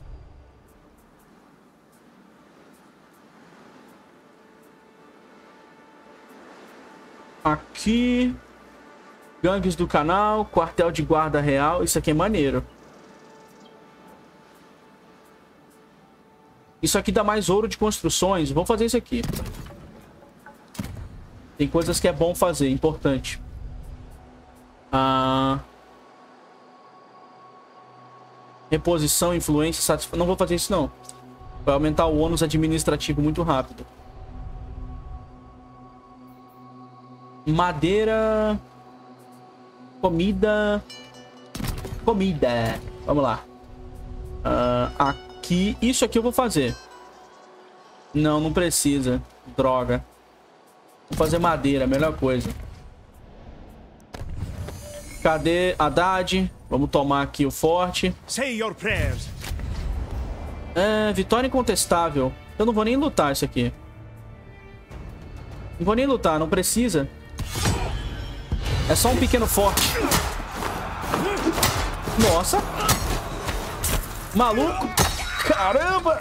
Aqui. Gangues do canal. Quartel de guarda real. Isso aqui é maneiro. Isso aqui dá mais ouro de construções. Vamos fazer isso aqui. Tem coisas que é bom fazer. Importante. Reposição, influência, satisfação. Não vou fazer isso, não. Vai aumentar o ônus administrativo muito rápido. Madeira. Comida. Comida. Vamos lá. Aqui. Isso aqui eu vou fazer. Não precisa. Droga. Vou fazer madeira, melhor coisa. Cadê Haddad? Vamos tomar aqui o forte. Say your prayers. Vitória incontestável. Eu não vou nem lutar isso aqui. Não vou nem lutar, não precisa. É só um pequeno forte. Nossa. Maluco. Caramba.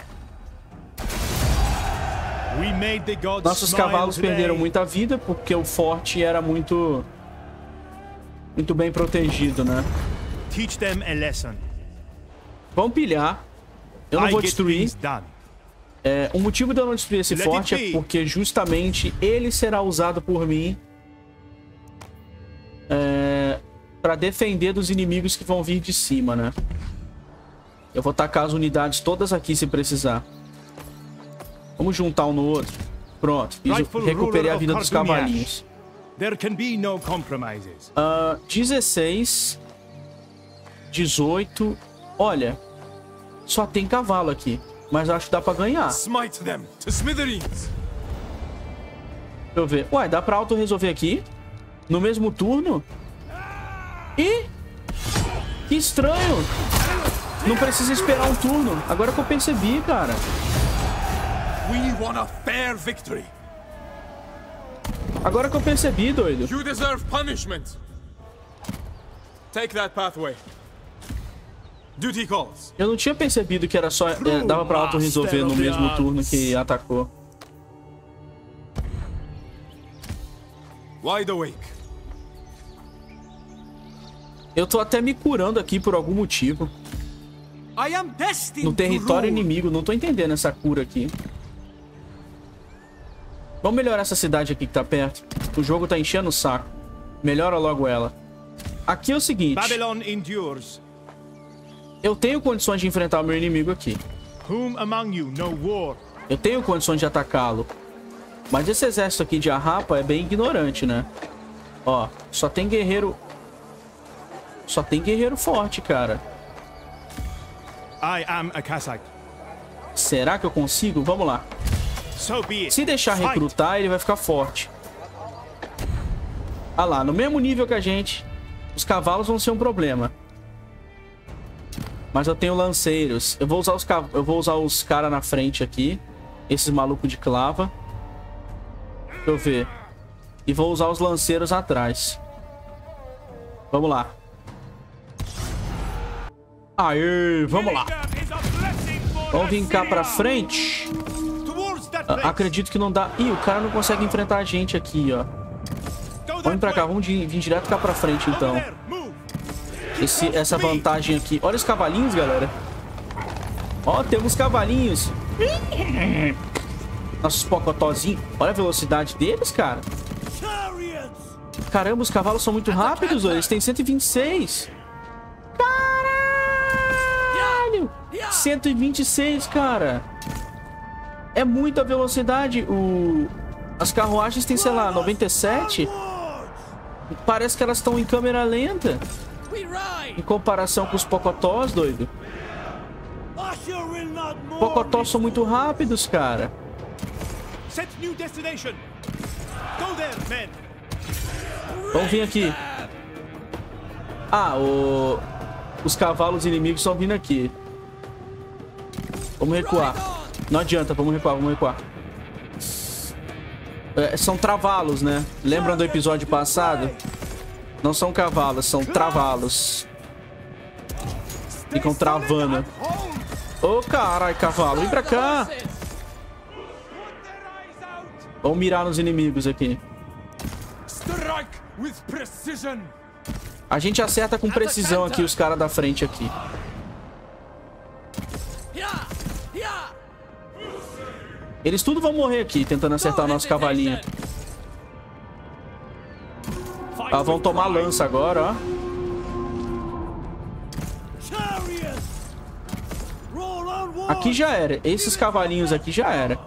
We made the gods Nossos smile cavalos today. perderam muita vida porque o forte era muito bem protegido, né? Teach them a lesson. Vamos pilhar. Eu não vou destruir. O motivo de eu não destruir esse forte é porque justamente ele será usado por mim para defender dos inimigos que vão vir de cima, né? Eu vou tacar as unidades todas aqui se precisar. Vamos juntar um no outro. Pronto, recuperei a vida dos cavalinhos. There can be no compromises. 16, 18. Olha, só tem cavalo aqui, mas acho que dá pra ganhar. Smite them to smithereens. Deixa eu ver. Ué, dá pra auto-resolver aqui? No mesmo turno? Ih! Que estranho! Não precisa esperar um turno. Agora que eu percebi, cara. We want a fair victory. Agora que eu percebi, doido. You deserve punishment. Take that pathway. Duty calls. Eu não tinha percebido que era só... dava pra auto-resolver no mesmo turno que atacou. Wide awake. Eu tô até me curando aqui por algum motivo. I am destined No território to rule. inimigo. Não tô entendendo essa cura aqui. Vamos melhorar essa cidade aqui que tá perto. O jogo tá enchendo o saco. Melhora logo ela. Aqui é o seguinte. Babylon endures. Eu tenho condições de enfrentar o meu inimigo aqui. Whom among you know war? Eu tenho condições de atacá-lo. Mas esse exército aqui de Arrapa é bem ignorante, né? Ó, só tem guerreiro... Só tem guerreiro forte, cara. I am a Kassite. Será que eu consigo? Vamos lá. So be it. Se deixar Fight. recrutar, ele vai ficar forte. Ah lá, no mesmo nível que a gente. Os cavalos vão ser um problema. Mas eu tenho lanceiros. Eu vou usar os caras na frente aqui. Esses malucos de clava. Deixa eu ver. E vou usar os lanceiros atrás. Vamos lá. Aê, vamos lá. Vamos vir cá pra frente. Acredito que não dá... Ih, o cara não consegue enfrentar a gente aqui, ó. Vamos vir pra cá, vamos vir direto cá pra frente, então. Essa vantagem aqui. Olha os cavalinhos, galera. Ó, temos cavalinhos. Nossos pocotózinhos. Olha a velocidade deles, cara. Caramba, os cavalos são muito rápidos, ó. Eles têm 126. Caralho! 126, cara. É muita velocidade. As carruagens têm, sei lá, 97. Parece que elas estão em câmera lenta. Em comparação com os pocotós, doido. Pocotós são muito rápidos, cara. Set new destination. Go there, men. Vamos vir aqui. Ah, os cavalos inimigos estão vindo aqui. Vamos recuar. Não adianta, vamos recuar, vamos recuar. São travalos, né? Lembram do episódio passado? Não são cavalos, são travalos. Ficam travando. Ô, caralho, cavalo. Vem pra cá. Vamos mirar nos inimigos aqui. Strike with precision. A gente acerta com precisão aqui os caras da frente aqui. Eles tudo vão morrer aqui, tentando acertar o nosso cavalinho. Ah, vão tomar lança agora, ó. Aqui já era. Esses cavalinhos aqui já era.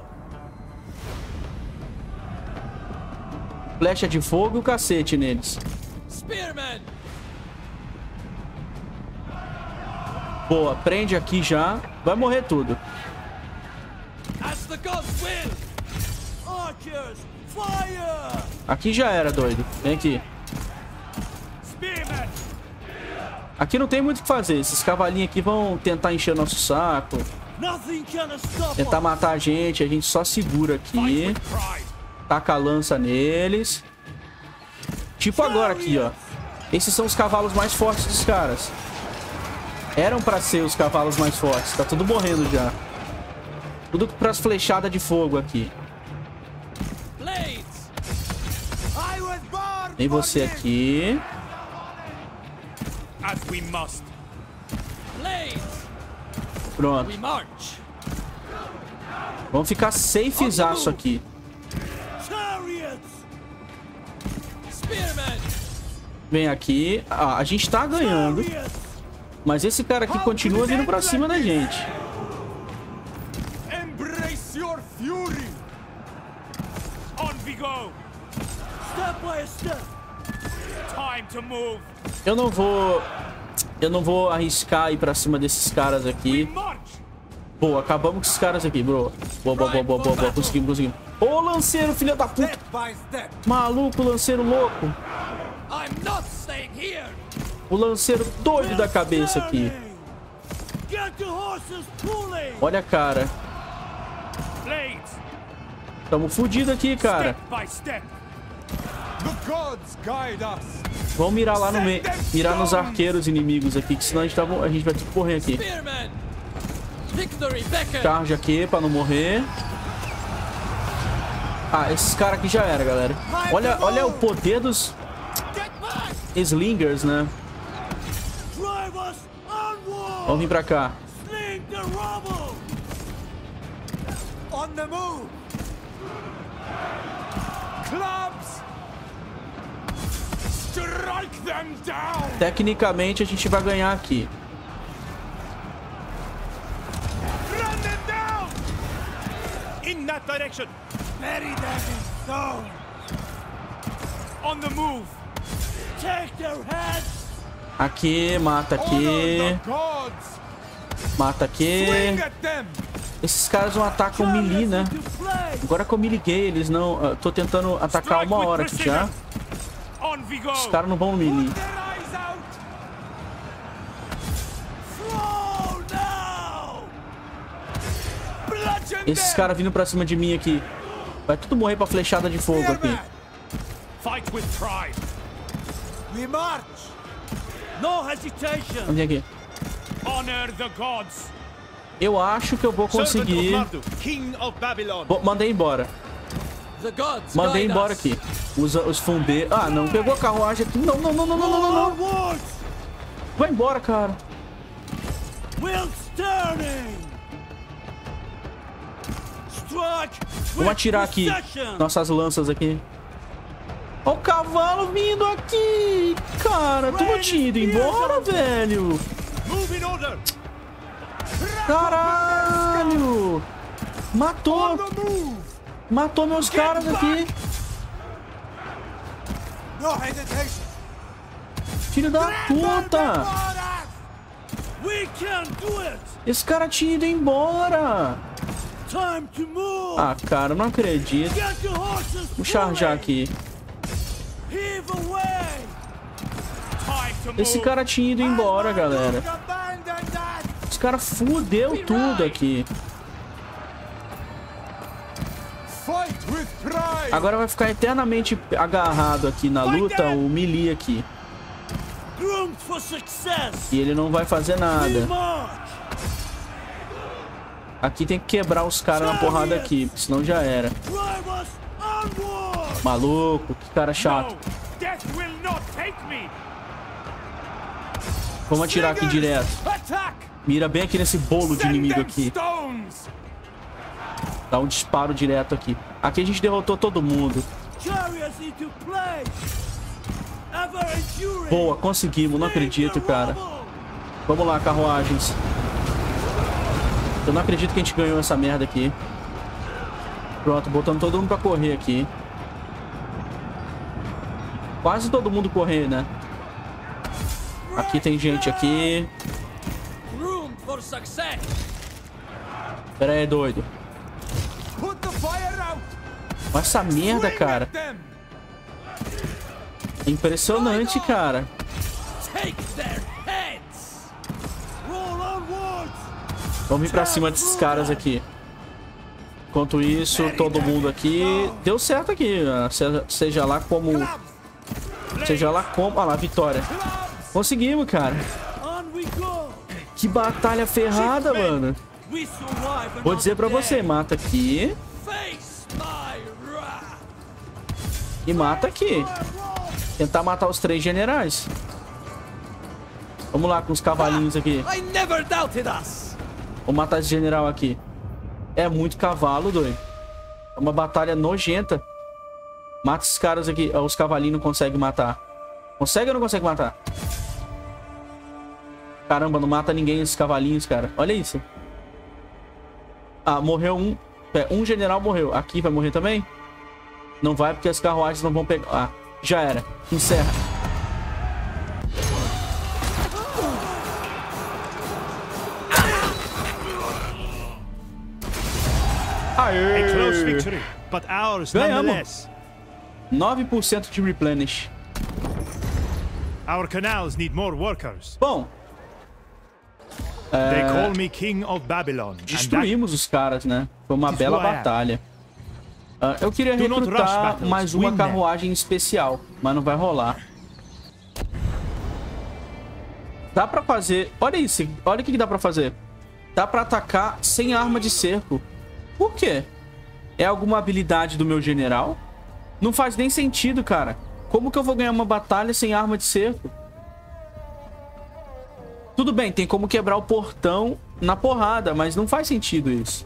Flecha de fogo e o cacete neles. Boa, prende aqui já. Vai morrer tudo. Aqui já era, doido. Vem aqui. Aqui não tem muito o que fazer. Esses cavalinhos aqui vão tentar encher nosso saco. Tentar matar a gente só segura aqui. Taca a lança neles. Tipo agora aqui, ó. Esses são os cavalos mais fortes dos caras. Eram pra ser os cavalos mais fortes. Tá tudo morrendo já. Tudo pras flechadas de fogo aqui. Vem você aqui. Pronto. Vamos ficar safezaço aqui. Vem aqui. Ah, a gente tá ganhando. Mas esse cara aqui continua vindo pra cima da gente. go. Step by step. Time to move. Eu não vou arriscar ir pra cima desses caras aqui. March. Boa, acabamos com esses caras aqui, bro. Boa. Conseguimos. Ô, lanceiro, filha da puta. Step by step. Maluco, lanceiro louco. I'm not staying here. O lanceiro doido da cabeça aqui. Get the horses pulling. Olha a cara. Blades. Tamo fudido aqui, cara. Step by step. The gods guide us. Vamos mirar lá no meio. Mirar nos arqueiros inimigos aqui, que senão a gente vai ter que correr aqui. Spearman. Victory beckons. Charge aqui pra não morrer. Ah, esses caras aqui já era, galera. Olha o poder dos Get back. slingers, né? Drive us onward. Vamos vir pra cá. Sling the rubble. On the move. Clubs. Strike them down. Tecnicamente a gente vai ganhar aqui. Run them down. In that direction. Bury them in stone. On the move. Take their heads. Aqui, mata aqui. Gods. Mata aqui. Swing at them. Esses caras não atacam melee, né? Agora que eu me liguei, eles não... Eu tô tentando atacar uma hora aqui já. On we go. Os caras não vão no melee. Their eyes out. Throw now. Bludgeon Esses them. caras vindo pra cima de mim aqui. Vai tudo morrer pra flechada de fogo aqui. Fight with pride. We march. No hesitation. Vamos vir aqui. Honor the gods. Eu acho que eu vou conseguir... King of Babylon. Mandei embora. The gods. Mandei embora aqui. Usa os fundê. Ah, não. Pegou a carruagem aqui. Não. Onwards. Vai embora, cara. Will Sterling. Strike. Vamos atirar aqui. Nossas lanças aqui. Ó o cavalo vindo aqui. Cara, tu não tinha ido embora, velho. Move in order. Caralho. Matou. Matou meus caras aqui. No hesitation. Filho da puta. We can do it. Esse cara tinha ido embora. Time to move. Ah, cara, eu não acredito. Get the horses. Vou charjar aqui. Heave away. Time to move. Esse cara tinha ido embora, galera. Abandon that. Esse cara fudeu tudo aqui. Fight with pride. Agora vai ficar eternamente agarrado aqui na luta o melee aqui. Groomed for success. E ele não vai fazer We nada. march. Aqui tem que quebrar os caras na porrada aqui, porque senão já era. Drive us onward. Maluco, que cara chato. No, death will not take me. Vamos atirar aqui direto. Attack. Mira bem aqui nesse bolo de Send inimigo them aqui. stones. Dá um disparo direto aqui. Aqui a gente derrotou todo mundo. Chariots into place. Ever enduring. Boa, conseguimos. Não acredito, cara. Vamos lá, carruagens. Eu não acredito que a gente ganhou essa merda aqui. Pronto, botando todo mundo pra correr aqui. Quase todo mundo correr, né? Aqui tem gente aqui. Room for success. Pera aí, doido. Put the fire out. Olha essa merda, cara. Them. É impressionante, cara. Take their heads. Roll onwards. Vamos ir pra cima desses caras aqui. Enquanto isso, todo mundo aqui... Deu certo aqui. Seja lá como... Seja lá como... Ah lá, vitória. Conseguimos, cara. On we go. Que batalha ferrada, mano. We survive. Vou dizer pra another você, day. mata aqui Face my wrath. e mata aqui. Tentar matar os 3 generais. Vamos lá com os cavalinhos aqui. I never doubted us. Vou matar esse general aqui. É muito cavalo, doido. É uma batalha nojenta. Mata esses caras aqui. Os cavalinhos não conseguem matar. Consegue ou não consegue matar? Caramba, não mata ninguém esses cavalinhos, cara. Olha isso. Ah, morreu um. Um general morreu. Aqui vai morrer também? Não vai porque as carruagens não vão pegar. Ah, já era. Encerra. Aê! A close victory, but ours nonetheless. 9% de replenish. Our canals need more workers. Bom. They call me King of Babylon. Destruímos os caras, né? Foi uma bela batalha. Eu queria recrutar mais uma carruagem especial, mas não vai rolar. Dá pra fazer... Olha isso, olha o que dá pra fazer. Dá pra atacar sem arma de cerco. Por quê? É alguma habilidade do meu general? Não faz nem sentido, cara. Como que eu vou ganhar uma batalha sem arma de cerco? Tudo bem, tem como quebrar o portão na porrada, mas não faz sentido isso.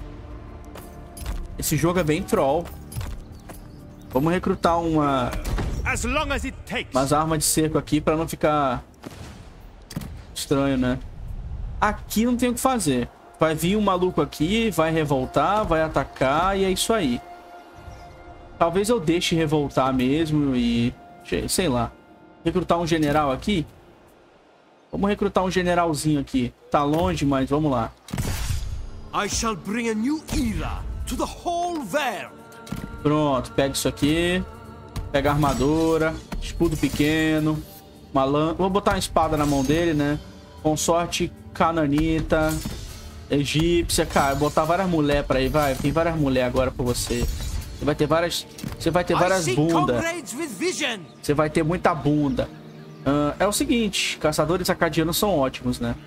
Esse jogo é bem troll. Vamos recrutar umas armas de cerco aqui pra não ficar estranho, né? Aqui não tem o que fazer. Vai vir um maluco aqui, vai revoltar, vai atacar e é isso aí. Talvez eu deixe revoltar mesmo e... sei lá. Recrutar um general aqui. Vamos recrutar um generalzinho aqui. Tá longe, mas vamos lá. I shall bring a new era to the whole world. Pronto, pega isso aqui. Pega a armadura. Escudo pequeno. Vou botar uma espada na mão dele, né? Consorte cananita. Egípcia. Cara, vou botar várias mulheres pra aí, vai. Tem várias mulheres agora pra você. Você vai ter várias... Você vai ter várias bundas. Você vai ter muita bunda. É o seguinte, caçadores acadianos são ótimos, né?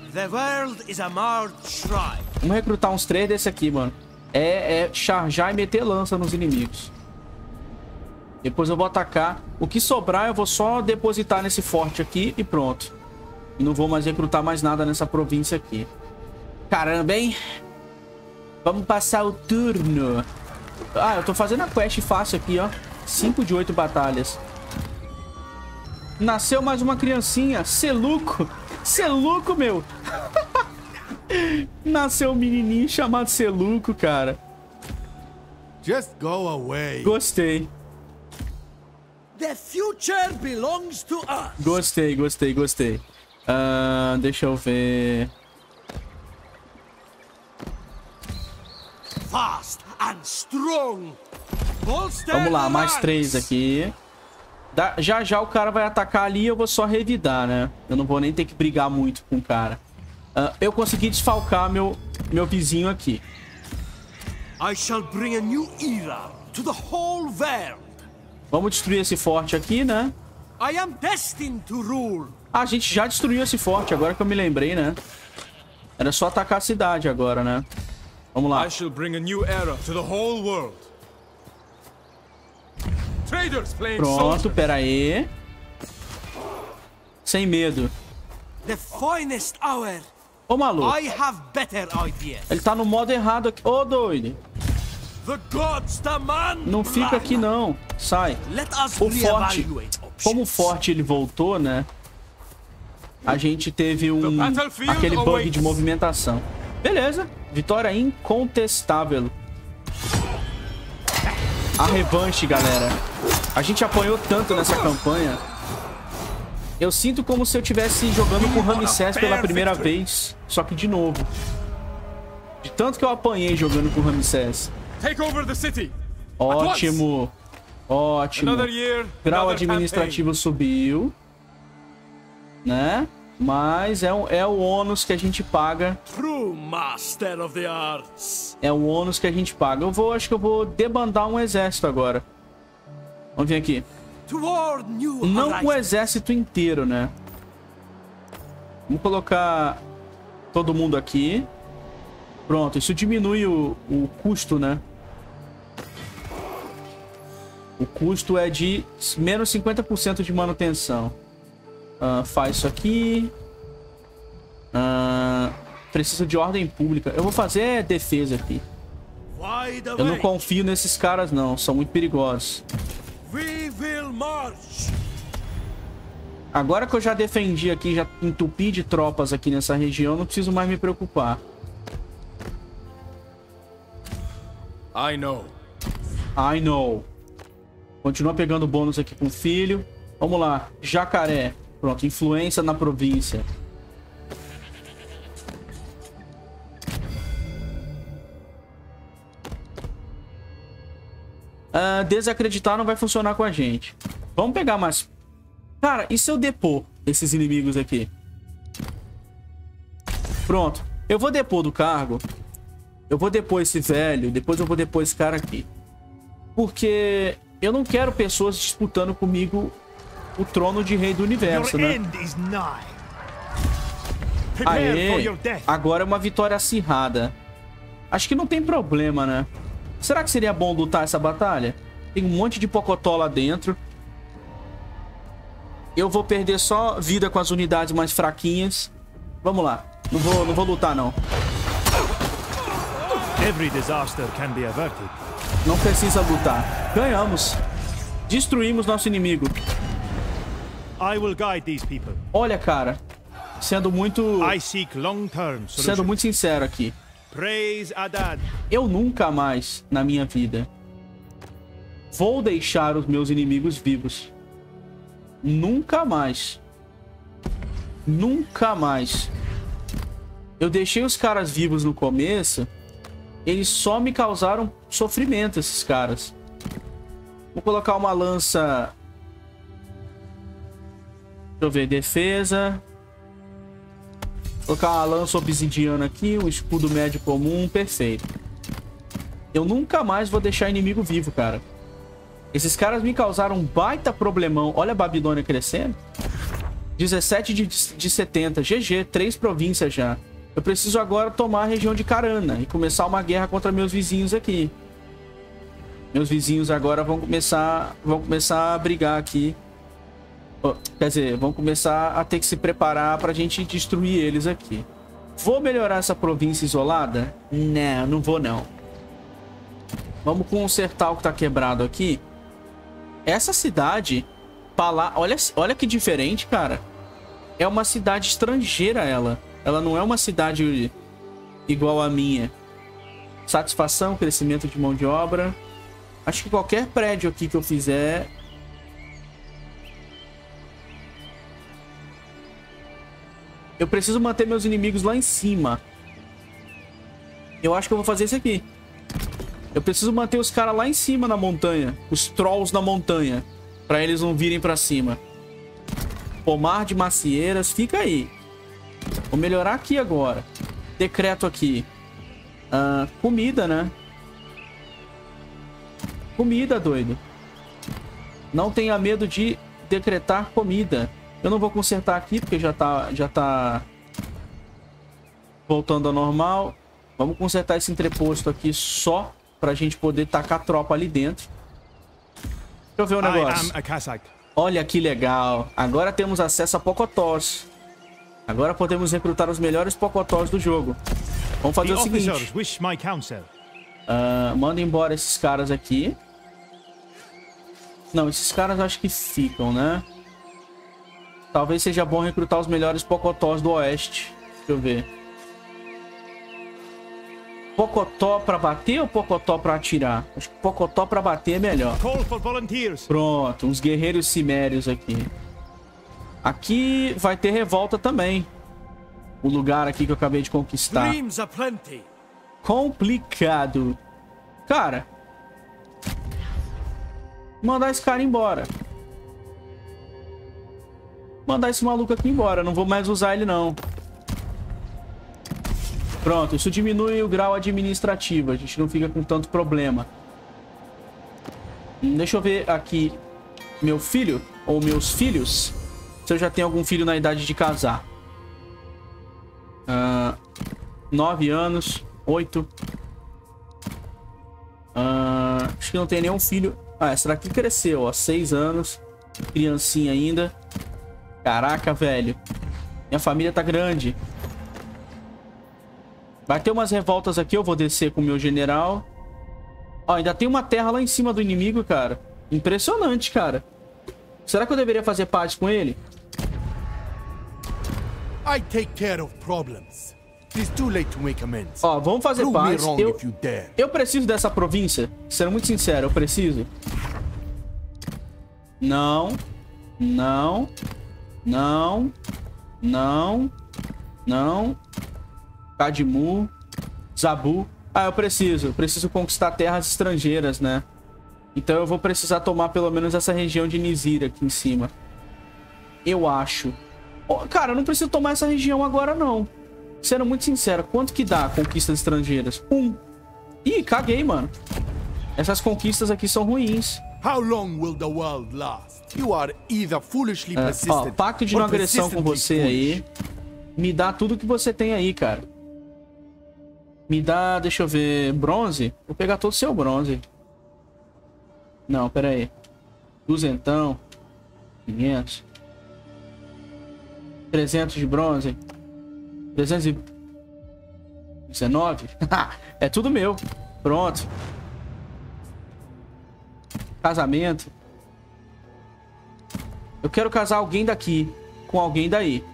Vamos recrutar uns 3 desse aqui, mano. É charjar e meter lança nos inimigos. Depois eu vou atacar. O que sobrar eu vou só depositar nesse forte aqui e pronto. E não vou mais recrutar mais nada nessa província aqui. Caramba, hein? Vamos passar o turno. Ah, eu tô fazendo a quest fácil aqui, ó. 5 de 8 batalhas. Nasceu mais uma criancinha. Seluco. Seluco, meu. Nasceu um menininho chamado Seluco, cara. Just go away. Gostei. The future belongs to us. Gostei, gostei, gostei. Deixa eu ver. Fast and strong. Vamos lá, mais 3 aqui. Já já o cara vai atacar ali e eu vou só revidar, né? Eu não vou nem ter que brigar muito com o cara. Eu consegui desfalcar meu vizinho aqui. I shall bring a new era to the whole world. Vamos destruir esse forte aqui, né? I am destined to rule. A gente já destruiu esse forte, agora que eu me lembrei, né? Era só atacar a cidade agora, né? Vamos lá. I shall bring a new era to the whole world. Pronto, pera aí. Sem medo. The finest hour. Ô, maluco. I have better ideas. Ele tá no modo errado aqui. Ô, doido. The gods demand. Não fica aqui, não. Sai. O forte. Como o forte ele voltou, né? A gente teve aquele bug de movimentação. Beleza. Vitória incontestável. A revanche, galera. A gente apanhou tanto nessa campanha. Eu sinto como se eu estivesse jogando com Ramsés pela primeira vez. Só que de novo. De tanto que eu apanhei jogando com Ramsés. Ótimo. Ótimo. Grau administrativo subiu. Né? Mas é o ônus que a gente paga. É o ônus que a gente paga. Acho que eu vou debandar um exército agora. Vamos vir aqui. Não o exército inteiro, né? Vamos colocar todo mundo aqui. Pronto, isso diminui o custo, né? O custo é de menos 50% de manutenção. Faz isso aqui. Preciso de ordem pública. Eu vou fazer defesa aqui. Eu não confio nesses caras, não. São muito perigosos. Agora que eu já defendi aqui, já entupi de tropas aqui nessa região, não preciso mais me preocupar. I know. I know. Continua pegando bônus aqui com o filho. Vamos lá. Jacaré. Pronto, influência na província. Desacreditar não vai funcionar com a gente. Vamos pegar mais... Cara, e se eu depor esses inimigos aqui? Pronto. Eu vou depor do cargo. Eu vou depor esse velho. Depois eu vou depor esse cara aqui. Porque eu não quero pessoas disputando comigo o trono de rei do universo, né? Aê, agora é uma vitória acirrada. Acho que não tem problema, né? Será que seria bom lutar essa batalha? Tem um monte de pocotó lá dentro. Eu vou perder só vida com as unidades mais fraquinhas. Vamos lá. Não vou lutar, não. Every disaster can be averted. Não precisa lutar. Ganhamos. Destruímos nosso inimigo. I will guide these people. Olha, cara. Sendo muito sincero aqui. Praise Adad. Eu nunca mais, na minha vida, vou deixar os meus inimigos vivos. Nunca mais. Nunca mais. Eu deixei os caras vivos no começo. Eles só me causaram sofrimento, esses caras. Vou colocar uma lança... Deixa eu ver, defesa. Vou colocar uma lança obsidiana aqui, um escudo médio comum, perfeito. Eu nunca mais vou deixar inimigo vivo, cara. Esses caras me causaram um baita problemão. Olha a Babilônia crescendo. 17 de 70. GG, 3 províncias já. Eu preciso agora tomar a região de Carana e começar uma guerra contra meus vizinhos aqui. Meus vizinhos agora vão começar a brigar aqui. Quer dizer, vão começar a ter que se preparar pra gente destruir eles aqui. Vou melhorar essa província isolada? Não, não vou não. Vamos consertar o que tá quebrado aqui. Essa cidade, olha que diferente, cara. É uma cidade estrangeira ela. Ela não é uma cidade igual a minha. Satisfação, crescimento de mão de obra. Acho que qualquer prédio aqui que eu fizer... Eu preciso manter meus inimigos lá em cima. Eu acho que eu vou fazer isso aqui. Eu preciso manter os caras lá em cima na montanha. Os trolls na montanha. Pra eles não virem pra cima. Pomar de macieiras. Fica aí. Vou melhorar aqui agora. Decreto aqui. Comida, né? Comida, doido. Não tenha medo de decretar comida. Eu não vou consertar aqui porque já tá voltando ao normal. Vamos consertar esse entreposto aqui só pra gente poder tacar tropa ali dentro. Deixa eu ver um negócio. Olha que legal. Agora temos acesso a pocotós. Agora podemos recrutar os melhores pocotós do jogo. Vamos fazer o seguinte. Manda embora esses caras aqui. Não, esses caras eu acho que ficam, né? Talvez seja bom recrutar os melhores pocotós do oeste. Deixa eu ver. Pocotó pra bater ou pocotó pra atirar? Acho que pocotó pra bater é melhor. Pronto, uns guerreiros cimérios aqui. Aqui vai ter revolta também. O lugar aqui que eu acabei de conquistar. Complicado. Cara. Mandar esse cara embora. Mandar esse maluco aqui embora. Não vou mais usar ele, não. Pronto, isso diminui o grau administrativo. A gente não fica com tanto problema. Deixa eu ver aqui. Meu filho, ou meus filhos. Se eu já tenho algum filho na idade de casar. 9 anos. 8. Acho que não tem nenhum filho. Essa daqui cresceu, ó. 6 anos. Criancinha ainda. Caraca, velho. Minha família tá grande. Vai ter umas revoltas aqui. Eu vou descer com o meu general. Ó, ainda tem uma terra lá em cima do inimigo, cara. Impressionante, cara. Será que eu deveria fazer paz com ele? I take care of problems. It's too late to make amends. Ó, vamos fazer paz. Eu preciso dessa província. Sendo muito sincero, eu preciso. Não. Não. Não. Não. Não. Kadmu. Zabu. Ah, eu preciso conquistar terras estrangeiras, né? Então eu vou precisar tomar pelo menos essa região de Nizir aqui em cima. Eu acho. Oh, cara, eu não preciso tomar essa região agora, não. Sendo muito sincero, quanto que dá conquistas estrangeiras? 1. Ih, caguei, mano. Essas conquistas aqui são ruins. How long will the world last? You are either foolishly persistent. Ó, pacto de não agressão com você aí. Me dá tudo que você tem aí, cara. Me dá, deixa eu ver, bronze. Vou pegar todo o seu bronze. Não, pera aí. 200. 500. 300 de bronze. 319. É tudo meu. Pronto. Casamento. Eu quero casar alguém daqui com alguém daí.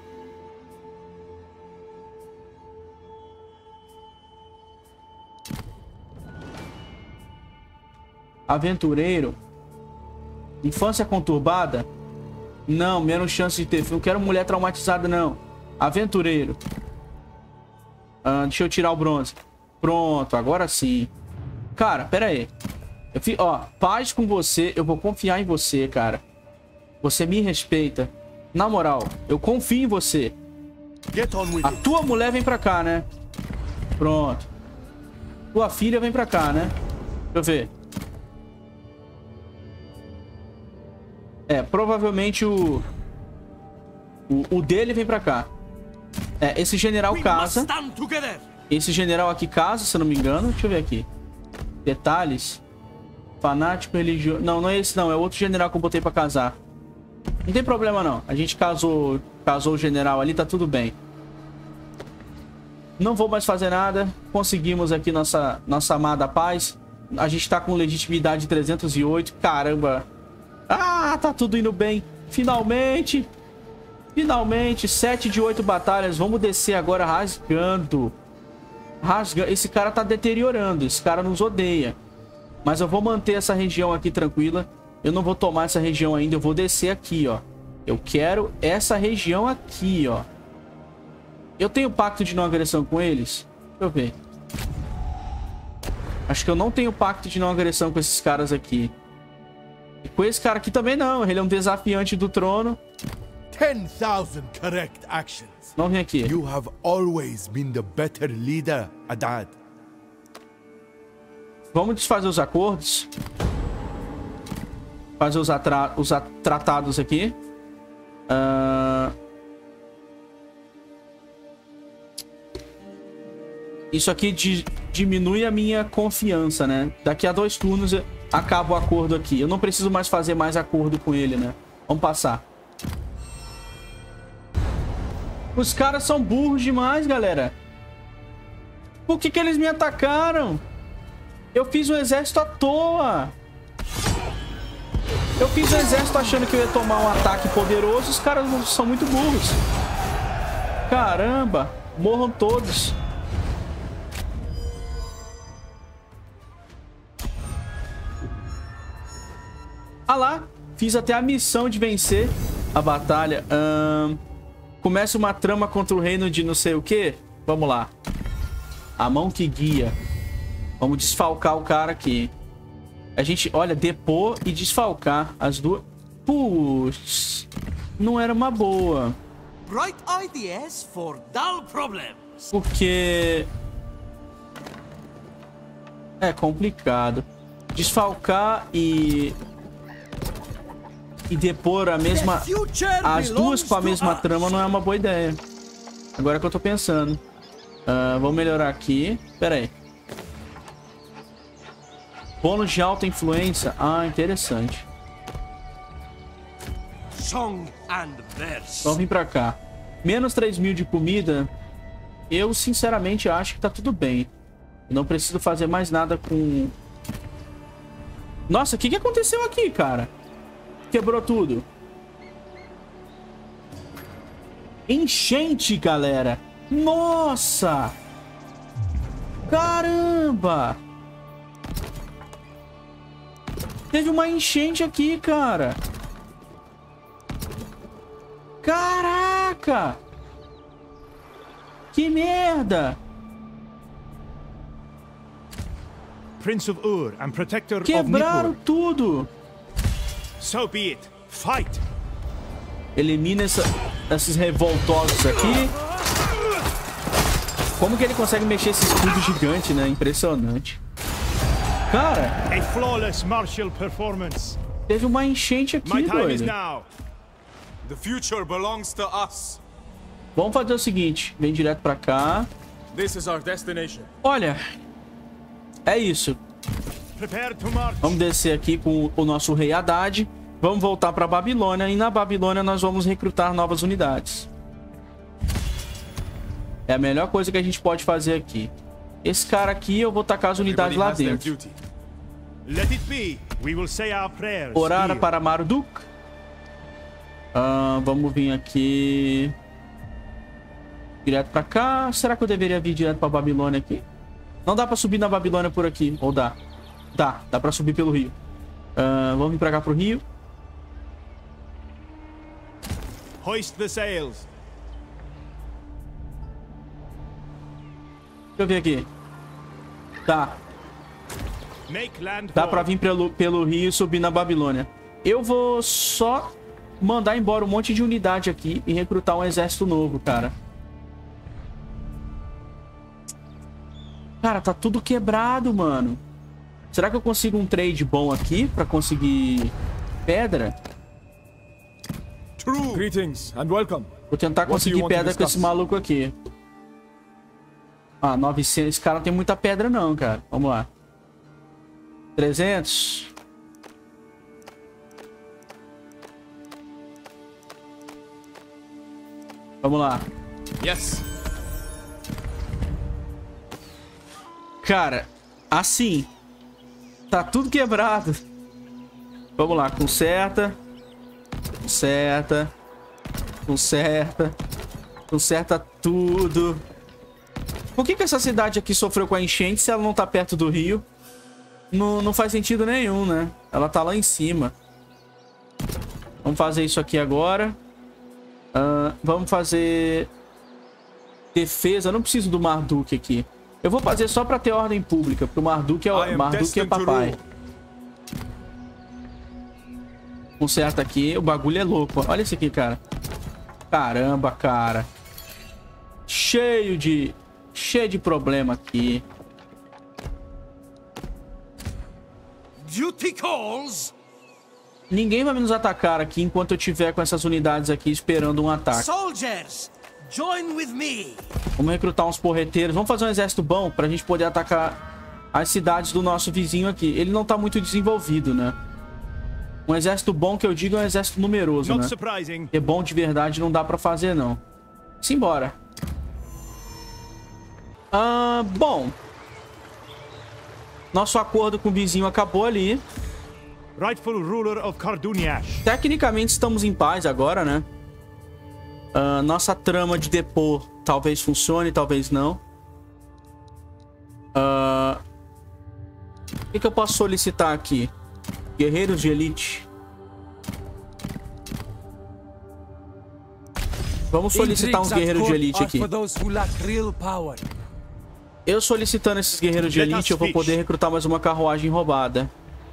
Aventureiro. Infância conturbada. Não, menos chance de ter. Não quero mulher traumatizada, não. Aventureiro. Deixa eu tirar o bronze. Pronto, agora sim. Cara, pera aí. Ó, paz com você. Eu vou confiar em você, cara. Você me respeita. Na moral, eu confio em você. A tua mulher vem pra cá, né? Pronto. Tua filha vem pra cá, né? Deixa eu ver. É, provavelmente o dele vem pra cá. É, esse general casa. Esse general aqui casa, se eu não me engano. Deixa eu ver aqui. Detalhes. Fanático religioso. Não, não é esse não. É outro general que eu botei pra casar. Não tem problema não. A gente casou o general ali, tá tudo bem. Não vou mais fazer nada. Conseguimos aqui nossa amada paz. A gente tá com legitimidade 308. Caramba. Ah, tá tudo indo bem. Finalmente. Finalmente. 7 de 8 batalhas. Vamos descer agora rasgando. Rasgando. Esse cara tá deteriorando. Esse cara nos odeia. Mas eu vou manter essa região aqui tranquila. Eu não vou tomar essa região ainda. Eu vou descer aqui, ó. Eu quero essa região aqui, ó. Eu tenho pacto de não agressão com eles? Deixa eu ver. Acho que eu não tenho pacto de não agressão com esses caras aqui. E com esse cara aqui também não. Ele é um desafiante do trono. 10,000 correct actions. Não vem aqui. You have always been the better leader, Adad. Vamos desfazer os acordos. Fazer os tratados aqui. Isso aqui diminui a minha confiança, né? Daqui a 2 turnos acaba o acordo aqui. Eu não preciso mais fazer mais acordo com ele, né? Vamos passar. Os caras são burros demais, galera. Por que eles me atacaram? Eu fiz um exército à toa. Eu fiz um exército achando que eu ia tomar um ataque poderoso. Os caras são muito burros. Caramba. Morram todos. Ah lá. Fiz até a missão de vencer a batalha. Começa uma trama contra o reino de não sei o que. Vamos lá. A mão que guia. Vamos desfalcar o cara aqui. A gente, olha, depor e desfalcar as duas. Putz, não era uma boa. Bright ideas for dull problems. Porque é complicado. Desfalcar e depor a mesma, as duas com a mesma trama não é uma boa ideia. Agora que eu tô pensando. Vou melhorar aqui. Pera aí. Bônus de alta influência. Ah, interessante. Song and verse. Vamos vir pra cá. Menos 3.000 de comida. Eu, sinceramente, acho que tá tudo bem. Eu não preciso fazer mais nada com... Nossa, o que aconteceu aqui, cara? Quebrou tudo. Enchente, galera. Nossa! Caramba! Teve uma enchente aqui, cara. Caraca! Que merda! Prince of Ur and protector Quebraram of Nippur. tudo! So be it. Fight! Elimina esses revoltosos aqui. Como que ele consegue mexer esse escudo gigante, né? Impressionante. Cara, A flawless martial performance. teve uma enchente aqui, My time is doido. now. The future belongs to us. Vamos fazer o seguinte. Vem direto pra cá. This is our destination. Olha. É isso. Prepare to march. Vamos descer aqui com o nosso rei Haddad. Vamos voltar pra Babilônia. E na Babilônia nós vamos recrutar novas unidades. É a melhor coisa que a gente pode fazer aqui. Esse cara aqui, eu vou tacar as unidades lá Everybody has their dentro. duty. Let it be. We will say our prayers. Orar here. para Marduk. Vamos vir aqui. Direto pra cá. Será que eu deveria vir direto pra Babilônia aqui? Não dá pra subir na Babilônia por aqui. Ou dá? Dá pra subir pelo rio. Vamos vir pra cá pro rio. Hoist the sails. Deixa eu ver aqui. Tá. Make land Dá pra vir pelo rio e subir na Babilônia. Eu vou só mandar embora um monte de unidade aqui e recrutar um exército novo, cara. Cara, tá tudo quebrado, mano. Será que eu consigo um trade bom aqui pra conseguir pedra? True. Greetings and welcome. Vou tentar What do conseguir you want to pedra com esse discuss? maluco aqui. 900. Esse cara não tem muita pedra não, cara. Vamos lá. 300. Vamos lá. Yes. Cara, assim. Tá tudo quebrado. Vamos lá, conserta. Conserta. Conserta. Conserta tudo. Por que essa cidade aqui sofreu com a enchente se ela não tá perto do rio? Não faz sentido nenhum, né? Ela tá lá em cima. Vamos fazer isso aqui agora. Vamos fazer... defesa. Eu não preciso do Marduk aqui. Eu vou fazer só pra ter ordem pública. Porque o Marduk é papai. Conserta aqui. O bagulho é louco. Olha isso aqui, cara. Caramba, cara. Cheio de problema aqui. Duty calls. Ninguém vai nos atacar aqui enquanto eu tiver com essas unidades aqui esperando um ataque. Soldiers, join with me. Vamos recrutar uns porreteiros. Vamos fazer um exército bom pra gente poder atacar as cidades do nosso vizinho aqui. Ele não tá muito desenvolvido, né? Um exército bom que eu digo é um exército numeroso, Not né? surprising. Porque bom de verdade não dá pra fazer, não. Simbora. Bom. Nosso acordo com o vizinho acabou ali. Rightful ruler of Karduniash. Tecnicamente estamos em paz agora, né? Nossa trama de depor talvez funcione, talvez não. O que eu posso solicitar aqui? Guerreiros de elite. Vamos solicitar uns guerreiros de elite aqui. Eu solicitando esses guerreiros de elite, eu vou poder recrutar mais uma carruagem roubada.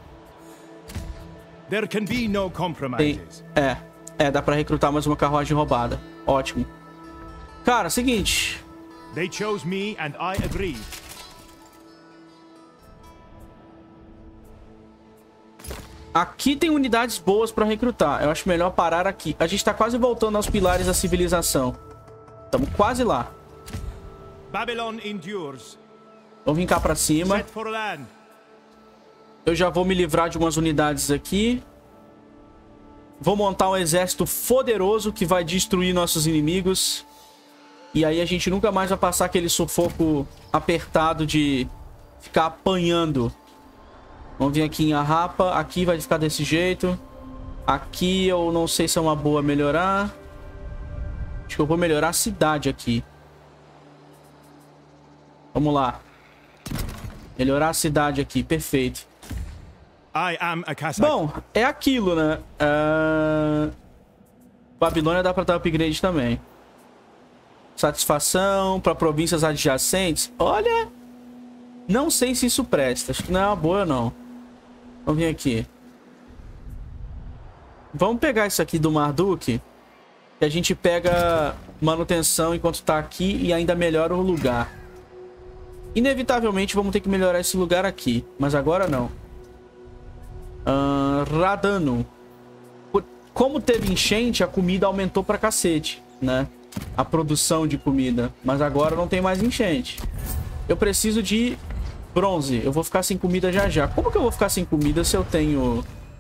There can be no compromises. Dá pra recrutar mais uma carruagem roubada. Ótimo. Cara, seguinte. They chose me and I agreed. Aqui tem unidades boas pra recrutar. Eu acho melhor parar aqui. A gente tá quase voltando aos pilares da civilização. Estamos quase lá. Babylon endures. Vamos vir cá pra cima. Set for land. Eu já vou me livrar de umas unidades aqui. Vou montar um exército poderoso que vai destruir nossos inimigos. E aí a gente nunca mais vai passar aquele sufoco apertado de ficar apanhando. Vamos vir aqui em Arrapa. Aqui vai ficar desse jeito. Aqui eu não sei se é uma boa melhorar. Acho que eu vou melhorar a cidade aqui. Vamos lá. Melhorar a cidade aqui. Perfeito. I am a Cossack. Bom, é aquilo, né? Babilônia dá pra dar upgrade também. Satisfação para províncias adjacentes. Olha, não sei se isso presta. Acho que não é uma boa, não. Vamos vir aqui. Vamos pegar isso aqui do Marduk. Que a gente pega manutenção enquanto tá aqui e ainda melhora o lugar. Inevitavelmente vamos ter que melhorar esse lugar aqui. Mas agora não. Radano. Como teve enchente, a comida aumentou pra cacete, né? A produção de comida. Mas agora não tem mais enchente. Eu preciso de bronze. Eu vou ficar sem comida já já. Como que eu vou ficar sem comida se eu tenho...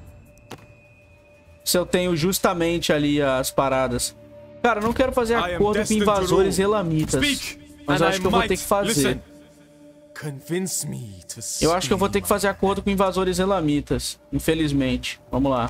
Se eu tenho justamente ali as paradas? Cara, eu não quero fazer acordo com invasores elamitas. Mas eu acho que eu vou ter que fazer. Eu acho que eu vou ter que fazer acordo com invasores elamitas. Infelizmente. Vamos lá.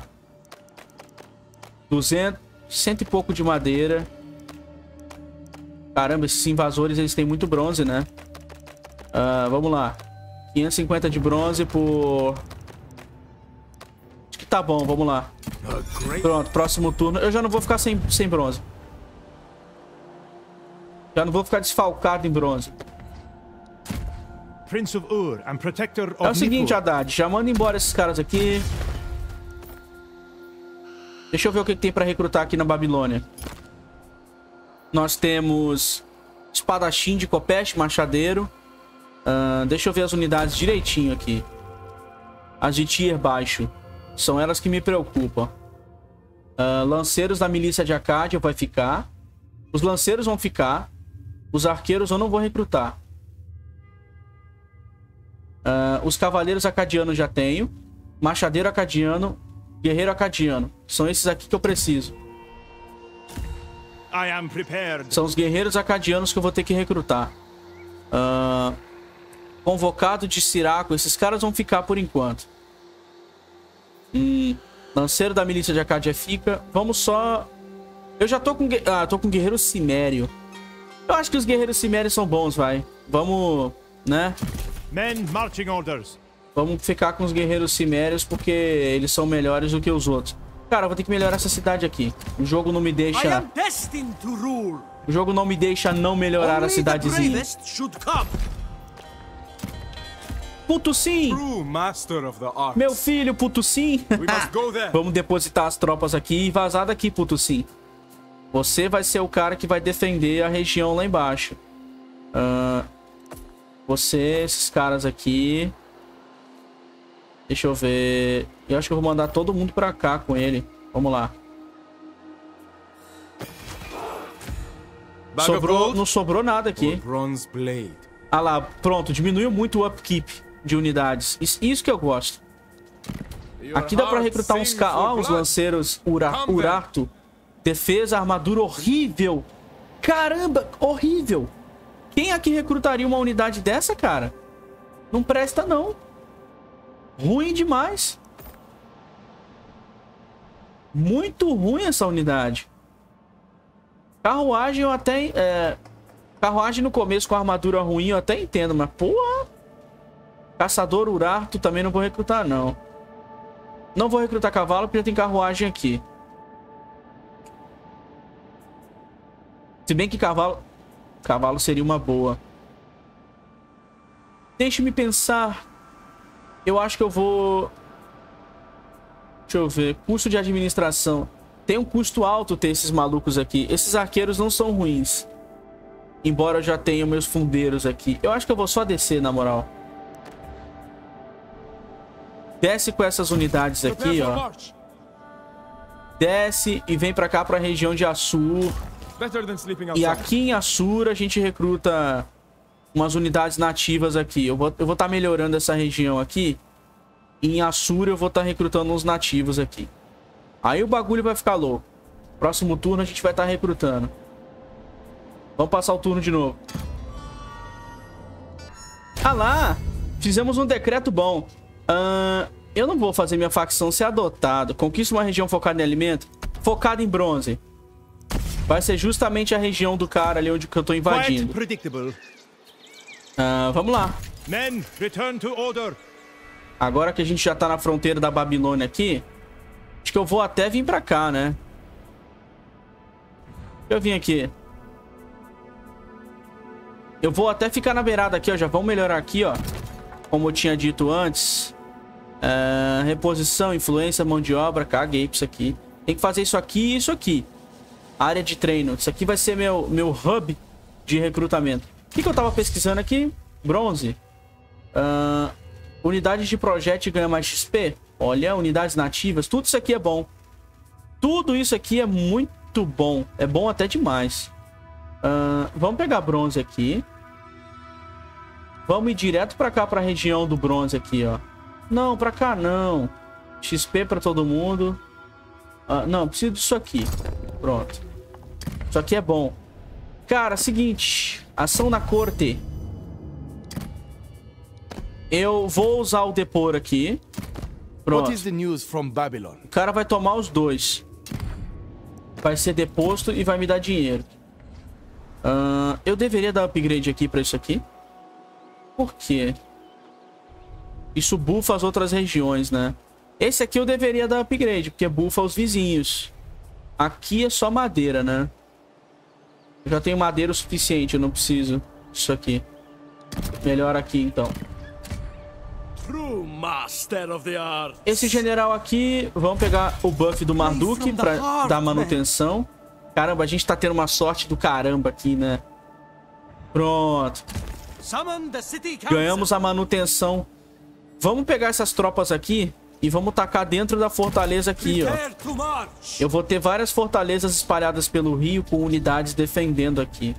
200, 100 e pouco de madeira. Caramba, esses invasores, eles têm muito bronze, né? Vamos lá. 550 de bronze por... Acho que tá bom, vamos lá. Pronto, próximo turno. Eu já não vou ficar sem bronze. Já não vou ficar desfalcado em bronze. Prince of Ur and Protector of É o seguinte, Haddad. Já manda embora esses caras aqui. Deixa eu ver o que tem pra recrutar aqui na Babilônia. Nós temos espadachim de copeste, machadeiro. Deixa eu ver as unidades direitinho aqui. As de tier baixo. São elas que me preocupam. Lanceiros da milícia de Acádia vai ficar. Os lanceiros vão ficar. Os arqueiros eu não vou recrutar. Os cavaleiros acadianos já tenho. Machadeiro acadiano. Guerreiro acadiano. São esses aqui que eu preciso. I am prepared. São os guerreiros acadianos que eu vou ter que recrutar. Convocado de Siraco. Esses caras vão ficar por enquanto. Lanceiro da milícia de Acádia fica. Vamos só... Eu já tô com... tô com guerreiro cimério. Eu acho que os guerreiros cimérios são bons, vai. Vamos... Né? Men marching orders. Vamos ficar com os guerreiros cimérios porque eles são melhores do que os outros. Cara, eu vou ter que melhorar essa cidade aqui. O jogo não me deixa... O jogo não me deixa não melhorar a cidadezinha. Puto sim! Meu filho, puto sim! Vamos depositar as tropas aqui e vazar daqui, puto sim. Você vai ser o cara que vai defender a região lá embaixo. Esses caras aqui... Deixa eu ver... Eu acho que eu vou mandar todo mundo pra cá com ele. Vamos lá. Não sobrou nada aqui. Ah lá, pronto. Diminuiu muito o upkeep de unidades. Isso que eu gosto. Aqui dá pra recrutar uns caras. Ó, os lanceiros Urartu. Defesa, armadura horrível. Caramba, horrível. Quem aqui recrutaria uma unidade dessa, cara? Não presta, não. Ruim demais. Muito ruim essa unidade. Carruagem eu até... Carruagem no começo com armadura ruim eu até entendo, mas porra... Caçador Urartu também não vou recrutar, não. Não vou recrutar cavalo porque já tem carruagem aqui. Se bem que cavalo seria uma boa. Deixe-me pensar. Eu acho que eu vou... Deixa eu ver. Custo de administração. Tem um custo alto ter esses malucos aqui. Esses arqueiros não são ruins. Embora eu já tenha meus fundeiros aqui. Eu acho que eu vou só descer, na moral. Desce com essas unidades aqui, ó. Desce e vem pra cá, pra região de Assur. E aqui em Assur a gente recruta umas unidades nativas aqui. Eu vou estar melhorando essa região aqui. E em Assur eu vou estar recrutando uns nativos aqui. Aí o bagulho vai ficar louco. Próximo turno a gente vai estar recrutando. Vamos passar o turno de novo. Ah lá! Fizemos um decreto bom. Eu não vou fazer minha facção ser adotada. Conquista uma região focada em alimento. Focada em bronze. Vai ser justamente a região do cara ali onde que eu tô invadindo. Vamos lá. Men, return to order. Agora que a gente já tá na fronteira da Babilônia aqui, acho que eu vou até vir pra cá, né? Eu vim aqui. Eu vou até ficar na beirada aqui, ó. Já vamos melhorar aqui, ó. Como eu tinha dito antes. Reposição, influência, mão de obra. Caguei pra isso aqui. Tem que fazer isso aqui e isso aqui. Área de treino. Isso aqui vai ser meu hub de recrutamento. O que eu tava pesquisando aqui? Bronze. Unidades de projétil ganha mais XP. Olha, unidades nativas. Tudo isso aqui é bom. Tudo isso aqui é muito bom. É bom até demais. Vamos pegar bronze aqui. Vamos ir direto pra cá, pra região do bronze aqui, ó. Não, pra cá não. XP pra todo mundo. Não, preciso disso aqui. Pronto. Isso aqui é bom. Cara, seguinte. Ação na corte. Eu vou usar o depor aqui. Pronto. What is the news from Babylon? O cara vai tomar os dois. Vai ser deposto e vai me dar dinheiro. Eu deveria dar upgrade aqui pra isso aqui. Por quê? Isso buffa as outras regiões, né? Esse aqui eu deveria dar upgrade, porque buffa os vizinhos. Aqui é só madeira, né? Eu já tenho madeira o suficiente, eu não preciso disso aqui. Melhor aqui, então. True master of the arts. Esse general aqui, vamos pegar o buff do Marduk pra dar manutenção. Caramba, a gente tá tendo uma sorte do caramba aqui, né? Pronto. Ganhamos a manutenção. Vamos pegar essas tropas aqui e vamos tacar dentro da fortaleza aqui, ó. Eu vou ter várias fortalezas espalhadas pelo rio com unidades defendendo aqui.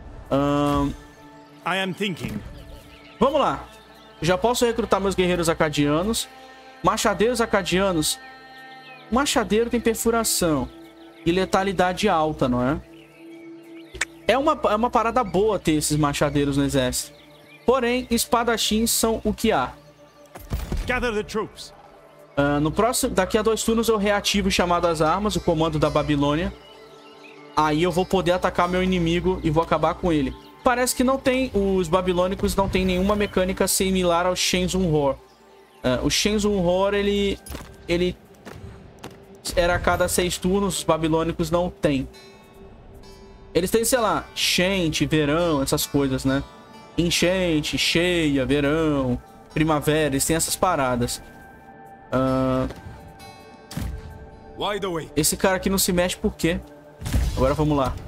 I am thinking. Vamos lá. Já posso recrutar meus guerreiros acadianos. Machadeiros acadianos. O machadeiro tem perfuração e letalidade alta, não é? É uma parada boa ter esses machadeiros no exército. Porém, espadachins são o que há. Gather the troops. Daqui a 2 turnos eu reativo o chamado às armas, o comando da Babilônia. Aí eu vou poder atacar meu inimigo e vou acabar com ele. Parece que não tem, os babilônicos não tem nenhuma mecânica similar ao Shenzun Hor. O Shenzun Hor, ele era a cada 6 turnos, os babilônicos não tem. Eles têm, sei lá, enchente, verão, essas coisas, né? Enchente, cheia, verão, primavera, eles têm essas paradas. Esse cara aqui não se mexe por quê? Agora vamos lá.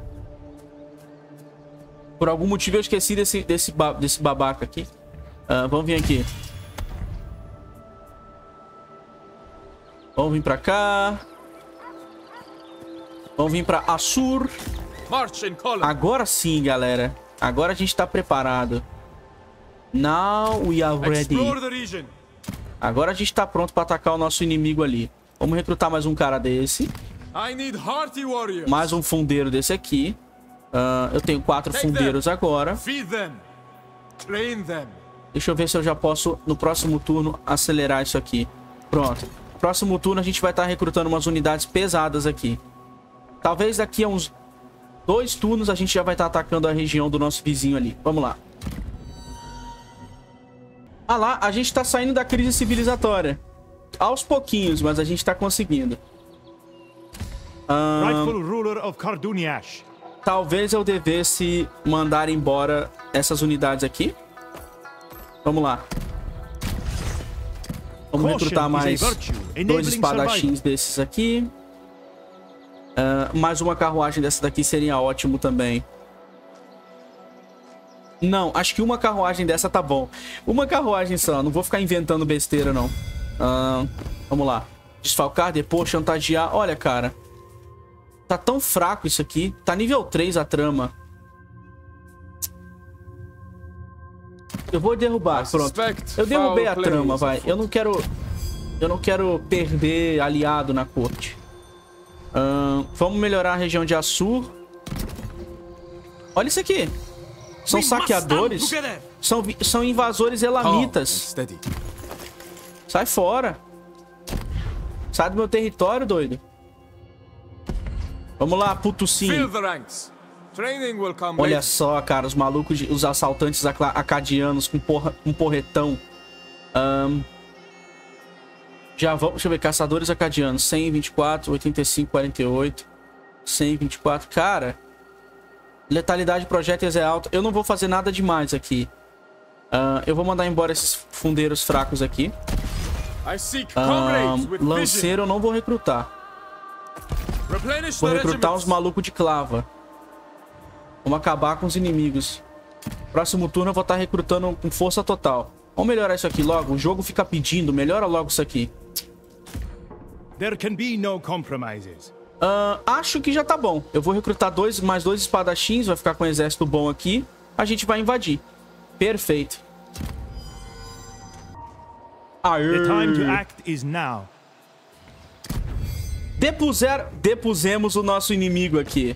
Por algum motivo eu esqueci desse babaca aqui. Vamos vir aqui. Vamos vir pra cá. Vamos vir pra Assur. Agora sim, galera. Agora a gente tá preparado. Now we are ready. Agora a gente tá pronto pra atacar o nosso inimigo ali. Vamos recrutar mais um cara desse. Mais um fundeiro desse aqui. Eu tenho 4 fundeiros agora. Deixa eu ver se eu já posso, no próximo turno, acelerar isso aqui. Pronto. Próximo turno a gente vai estar recrutando umas unidades pesadas aqui. Talvez daqui a uns 2 turnos a gente já vai estar atacando a região do nosso vizinho ali. Vamos lá. Ah lá, a gente tá saindo da crise civilizatória. Aos pouquinhos, mas a gente tá conseguindo. Rightful ruler of Karduniash. Talvez eu devesse mandar embora essas unidades aqui. Vamos lá. Vamos recrutar mais 2 espadachins desses aqui. Mais uma carruagem dessa daqui seria ótimo também. Não, acho que uma carruagem dessa tá bom. Uma carruagem só, não vou ficar inventando besteira não. Vamos lá. Desfalcar, depor, chantagear. Olha, cara. Tá tão fraco isso aqui. Tá nível 3 a trama. Eu vou derrubar, pronto. Eu derrubei a trama, vai. Eu não quero perder aliado na corte. Vamos melhorar a região de Assur. Olha isso aqui. São saqueadores. São invasores elamitas. Sai fora. Sai do meu território, doido. Vamos lá, puto sim. Olha só, cara, os malucos, os assaltantes acadianos com porretão. Já vamos, deixa eu ver, caçadores acadianos, 100, 24, 85, 48. 124. Cara, letalidade de projéteis é alta. Eu não vou fazer nada demais aqui. Eu vou mandar embora esses fundeiros fracos aqui. Lanceiro eu não vou recrutar. Vou recrutar uns malucos de clava. Vamos acabar com os inimigos. Próximo turno eu vou estar recrutando com força total. Vamos melhorar isso aqui logo. O jogo fica pedindo. Melhora logo isso aqui. There can be no compromises. Acho que já tá bom. Eu vou recrutar mais dois espadachins. Vai ficar com um exército bom aqui. A gente vai invadir. Perfeito. Aê. The time to act is now. Depusemos o nosso inimigo aqui.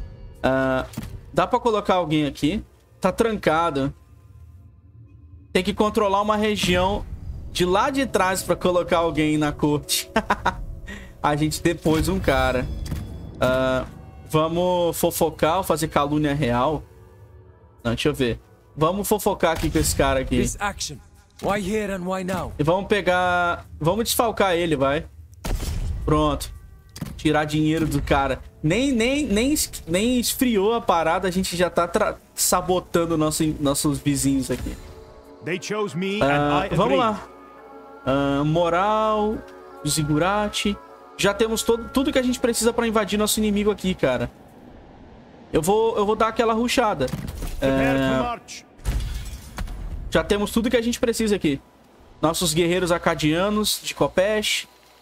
Dá pra colocar alguém aqui. Tá trancado. Tem que controlar uma região de lá de trás pra colocar alguém na corte. A gente depôs um cara. Vamos fofocar ou fazer calúnia real? Não, deixa eu ver. Vamos fofocar aqui com esse cara aqui. Why here and why now? E vamos pegar... Vamos desfalcar ele, vai. Pronto. Tirar dinheiro do cara. Nem esfriou a parada. A gente já tá sabotando nossos vizinhos aqui. They chose me and I vamos agree. lá. Moral. Zigurate. Já temos tudo que a gente precisa pra invadir nosso inimigo aqui, cara. Eu vou dar aquela rushada. Prepare to march. Já temos tudo que a gente precisa aqui. Nossos guerreiros acadianos de Khopesh.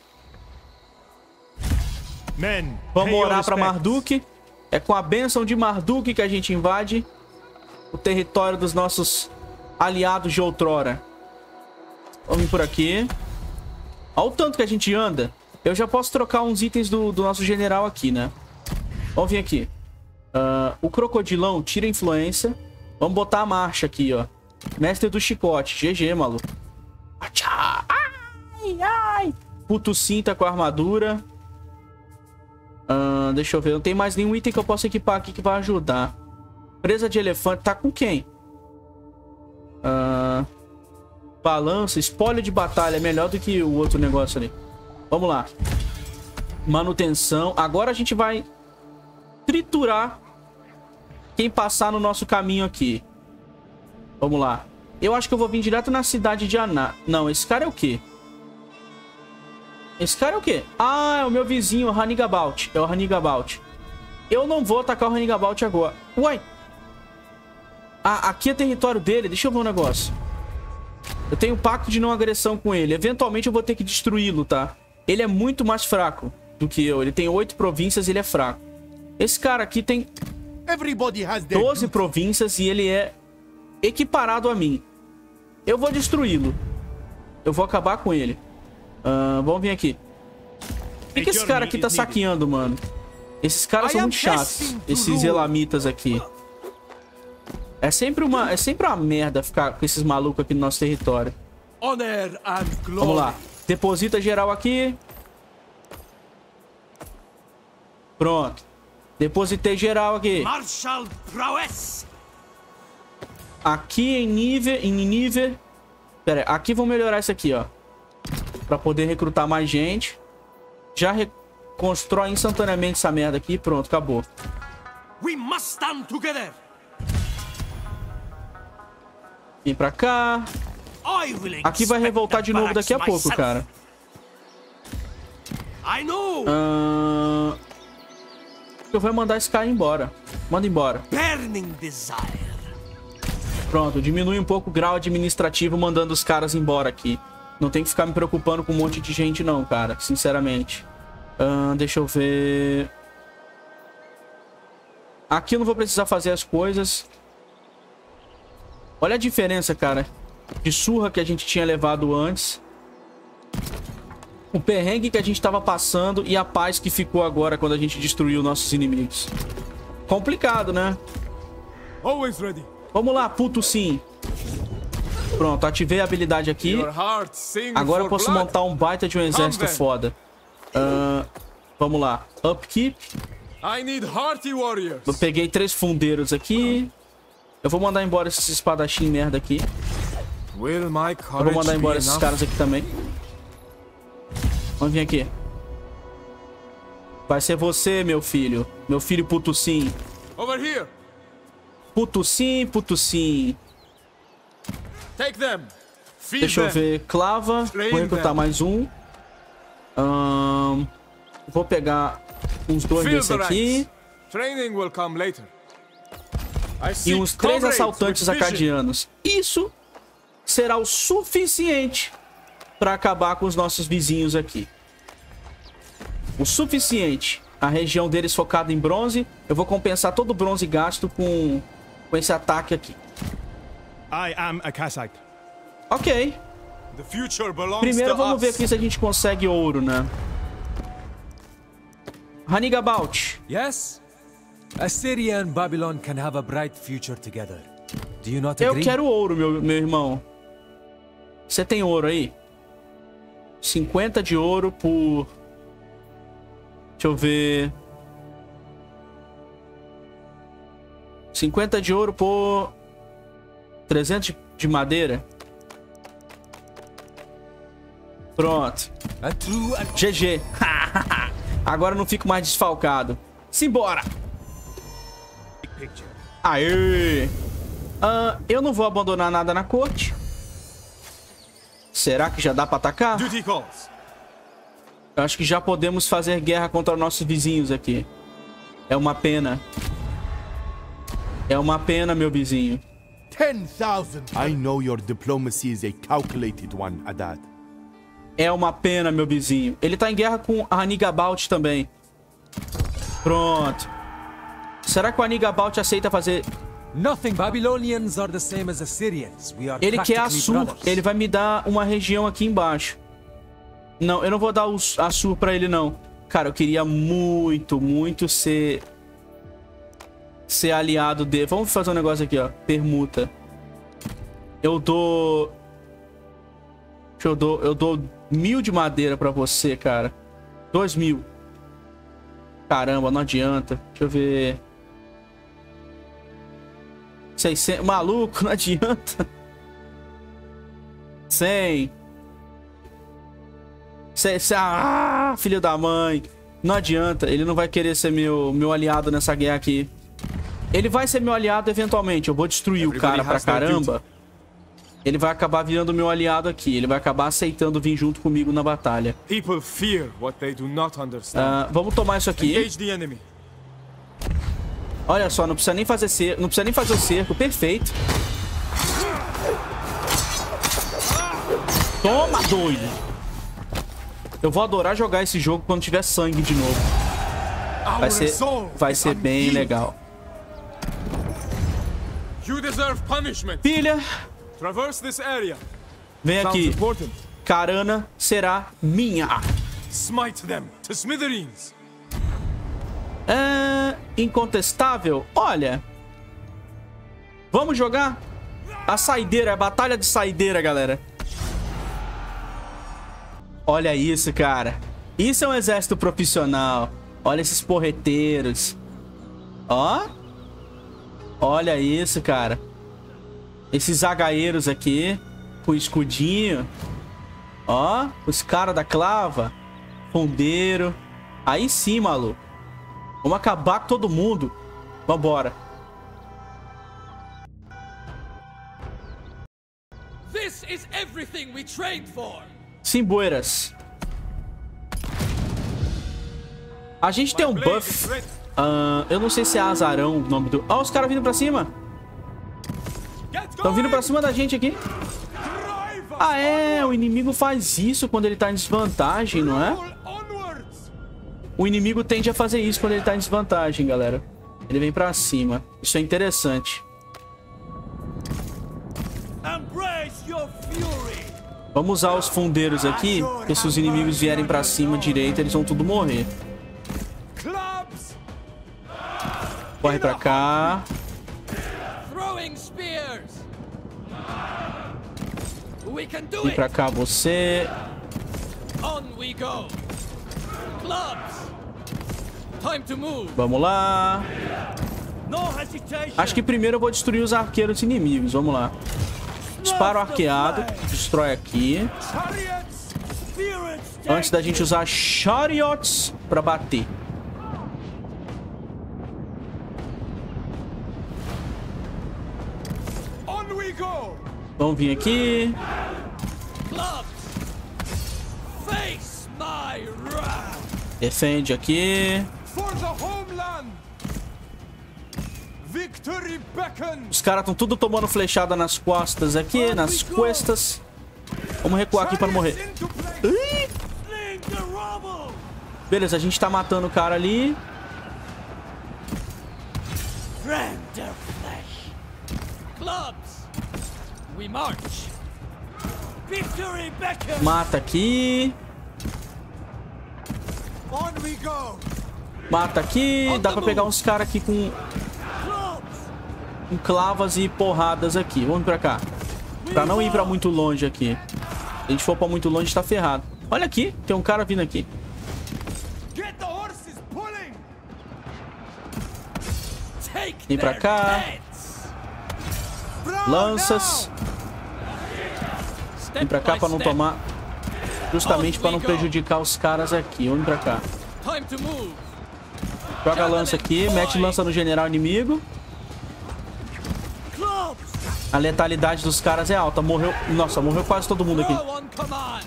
Men, Vamos pay your orar pra respects. Marduk. É com a bênção de Marduk que a gente invade o território dos nossos aliados de outrora. Vamos vir por aqui. Olha o tanto que a gente anda. Eu já posso trocar uns itens do nosso general aqui, né? Vamos vir aqui. O crocodilão tira influência. Vamos botar a marcha aqui, ó. Mestre do chicote. GG, maluco. Ai, ai. Puto cinta com armadura. Deixa eu ver. Não tem mais nenhum item que eu possa equipar aqui que vai ajudar. Presa de elefante. Tá com quem? Balança. Espólio de batalha. É melhor do que o outro negócio ali. Vamos lá. Manutenção. Agora a gente vai triturar quem passar no nosso caminho aqui. Vamos lá. Eu acho que eu vou vir direto na cidade de Aná. Não, esse cara é o quê? Esse cara é o quê? Ah, é o meu vizinho, o Hanigabout. É o Hanigabout. Eu não vou atacar o Hanigabout agora. Uai. Aqui é território dele. Deixa eu ver um negócio. Eu tenho um pacto de não agressão com ele. Eventualmente eu vou ter que destruí-lo, tá? Ele é muito mais fraco do que eu. Ele tem 8 províncias e ele é fraco. Esse cara aqui tem 12 províncias e ele é equiparado a mim. Eu vou destruí-lo. Eu vou acabar com ele. Vamos vir aqui. O que esse cara aqui tá saqueando, mano? Esses caras são muito chatos. Esses elamitas aqui. É sempre uma merda ficar com esses malucos aqui no nosso território. Vamos lá. Deposita geral aqui. Pronto. Depositei geral aqui. Marshal Prowess. Aqui em nível. Pera aí, aqui vamos melhorar isso aqui, ó. Pra poder recrutar mais gente. Já reconstrói instantaneamente essa merda aqui. Pronto, acabou. We must stand together. Vem pra cá. Aqui vai revoltar de novo daqui a pouco, cara. I know. Eu vou mandar esse cara embora. Manda embora. Burning desire. Pronto, diminui um pouco o grau administrativo mandando os caras embora aqui. Não tem que ficar me preocupando com um monte de gente não, cara. Sinceramente. Deixa eu ver. Aqui eu não vou precisar fazer as coisas. Olha a diferença, cara. De surra que a gente tinha levado antes. O perrengue que a gente tava passando e a paz que ficou agora quando a gente destruiu nossos inimigos. Complicado, né? Always ready. Vamos lá, puto sim. Pronto, ativei a habilidade aqui. Agora eu posso montar um baita de um exército foda. Vamos lá. Upkeep. Eu peguei 3 fundeiros aqui. Eu vou mandar embora esses espadachim merda aqui. Eu vou mandar embora esses caras aqui também. Vamos vir aqui. Vai ser você, meu filho. Meu filho puto sim. Over here. Puto sim, puto sim. Take them. Feed Deixa eu them. ver. Clava. Vou recrutar mais um. Vou pegar uns 2 Fill desse the aqui. ranks. Training will come later. I E seek uns 3 comrades assaltantes with vision. acadianos. Isso será o suficiente para acabar com os nossos vizinhos aqui. O suficiente. A região deles focada em bronze. Eu vou compensar todo o bronze gasto com esse ataque aqui. I am a Kassite. Ok. The future belongs Primeiro to vamos ver us. aqui se a gente consegue ouro, né? Hanigabout. Yes? Assyria and Babylon can have a bright future together. Do you not Eu agree? quero ouro, meu irmão. Você tem ouro aí? 50 de ouro por... Deixa eu ver... 50 de ouro por... 300 de madeira. Pronto. A true and GG. Agora eu não fico mais desfalcado. Simbora. Aê. Eu não vou abandonar nada na corte. Será que já dá pra atacar? Duty calls. Eu acho que já podemos fazer guerra contra nossos vizinhos aqui. É uma pena. É uma pena, meu vizinho. 10,000. I know your diplomacy is a calculated one, Adad. É uma pena, meu vizinho. Ele tá em guerra com a Hanigabout também. Pronto. Será que o Hanigabout aceita fazer... nothing Babylonians are the same as Assyrians. We are Ele quer practically Assur. brothers. Ele vai me dar uma região aqui embaixo. Não, eu não vou dar o Assur pra ele, não. Cara, eu queria muito, muito ser aliado dele. Vamos fazer um negócio aqui, ó. Permuta. Eu dou 1000 de madeira pra você, cara. 2000. Caramba, não adianta. Deixa eu ver. 600. Maluco, não adianta. 100. Ah, filho da mãe. Não adianta. Ele não vai querer ser meu aliado nessa guerra aqui. Ele vai ser meu aliado eventualmente. Eu vou destruir o cara pra caramba. Ele vai acabar virando meu aliado aqui. Ele vai acabar aceitando vir junto comigo na batalha. People fear what they do not understand. Vamos tomar isso aqui. Engage the enemy. Olha só, não precisa nem fazer cerco. Não precisa nem fazer o cerco. Perfeito. Toma, doido. Eu vou adorar jogar esse jogo quando tiver sangue de novo. Vai ser bem legal. You deserve punishment. Filha, Traverse this area. vem Sounds aqui. important. Carana será minha. Smite them to smithereens. Incontestável. Olha. Vamos jogar? A saideira, a batalha de saideira, galera. Olha isso, cara. Isso é um exército profissional. Olha esses porreteiros. Ó. Olha isso, cara. Esses zagaeiros aqui. Com o escudinho. Ó. Os caras da clava. Fundeiro. Aí sim, maluco. Vamos acabar com todo mundo. Vambora. This is everything we trained for. Simboeiras. A gente tem um buff. Eu não sei se é Azarão o nome do... Ó, os caras vindo pra cima. Estão vindo pra cima da gente aqui. Ah, é. O inimigo faz isso quando ele tá em desvantagem, não é? O inimigo tende a fazer isso quando ele tá em desvantagem, galera. Ele vem pra cima. Isso é interessante. Embrace your fury. Vamos usar os fundeiros aqui, porque se os inimigos vierem pra cima direita, eles vão tudo morrer. Corre pra cá. Throwing spears. We can do Vem it. pra cá você. On we go. Clubs. Time to move. Vamos lá. No hesitation. Acho que primeiro eu vou destruir os arqueiros inimigos. Vamos lá. Disparo arqueado. Destrói aqui. Chariots, spirits, Antes da gente usar chariots pra bater. On we go. Vamos vir aqui. Clubs, face my wrath. Defende aqui. For the homeland. Victory beckons. Os caras estão tudo tomando flechada nas costas aqui, nas costas. Vamos recuar aqui para não morrer. Into place. Ih! Fling the rubble. Beleza, a gente tá matando o cara ali. Friend of flesh. Clubs, we march. Victory beckons. Mata aqui. On we go. Mata aqui. Dá pra pegar uns caras aqui com clavas e porradas aqui. Vamos pra cá. Pra não ir pra muito longe aqui. Se a gente for pra muito longe, tá ferrado. Olha aqui, tem um cara vindo aqui. Get the horses pulling. Take Vem pra their cá. heads. Lanças. Vem pra cá pra não tomar. Justamente pra não prejudicar os caras aqui. Vamos pra cá. Time to move. Joga a lança aqui, mete lança no general inimigo. Clubs, A letalidade dos caras é alta. Morreu. Nossa, morreu quase todo mundo aqui. throw on command.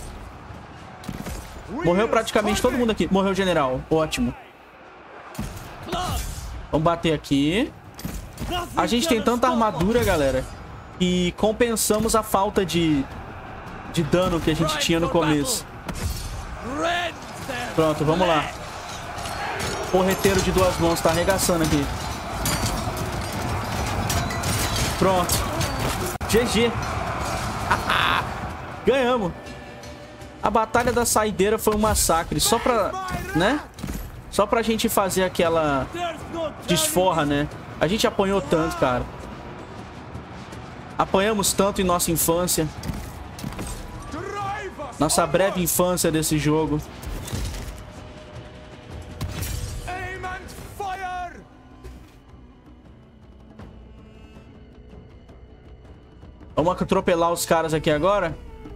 Morreu praticamente todo mundo aqui. Morreu o general. Ótimo. Clubs, Vamos bater aqui. A gente tem tanta armadura, galera, e compensamos a falta de dano que a gente tinha no começo. rend them. Pronto, vamos lá. Porreteiro de duas mãos tá arregaçando aqui. Pronto. GG. Ganhamos. A batalha da saideira foi um massacre. Só pra, né? Só pra gente fazer aquela There's no desforra, né? A gente apanhou tanto, cara. Apanhamos tanto em nossa infância. Drive us. Nossa breve infância desse jogo. Aim and fire. Vamos atropelar os caras aqui agora.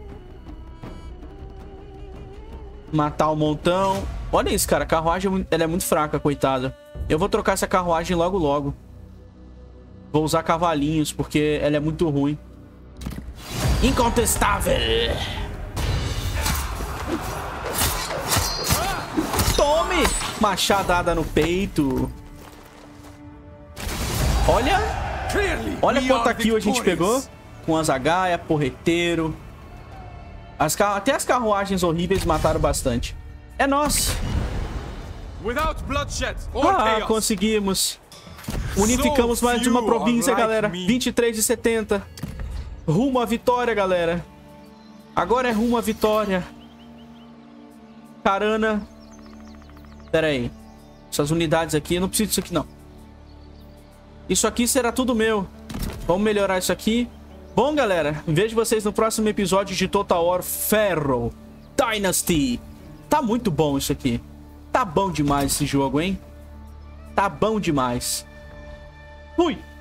Matar o montão. Olha isso, cara. A carruagem ela é muito fraca, coitada. Eu vou trocar essa carruagem logo logo. Vou usar cavalinhos, porque ela é muito ruim. Incontestável! Tome! Machadada no peito. Olha! Olha quanta kill a gente pegou. Com as H, porreteiro. Até as carruagens horríveis mataram bastante. É nosso! Without bloodshed or Ah, chaos. conseguimos. Unificamos mais uma província, galera. 23 de 70. Rumo à vitória, galera. Agora é rumo à vitória. Carana. Pera aí. Essas unidades aqui, eu não preciso disso aqui, não. Isso aqui será tudo meu. Vamos melhorar isso aqui. Bom, galera, vejo vocês no próximo episódio de Total War Pharaoh Dynasty. Tá muito bom isso aqui. Tá bom demais esse jogo, hein? Tá bom demais. Fui!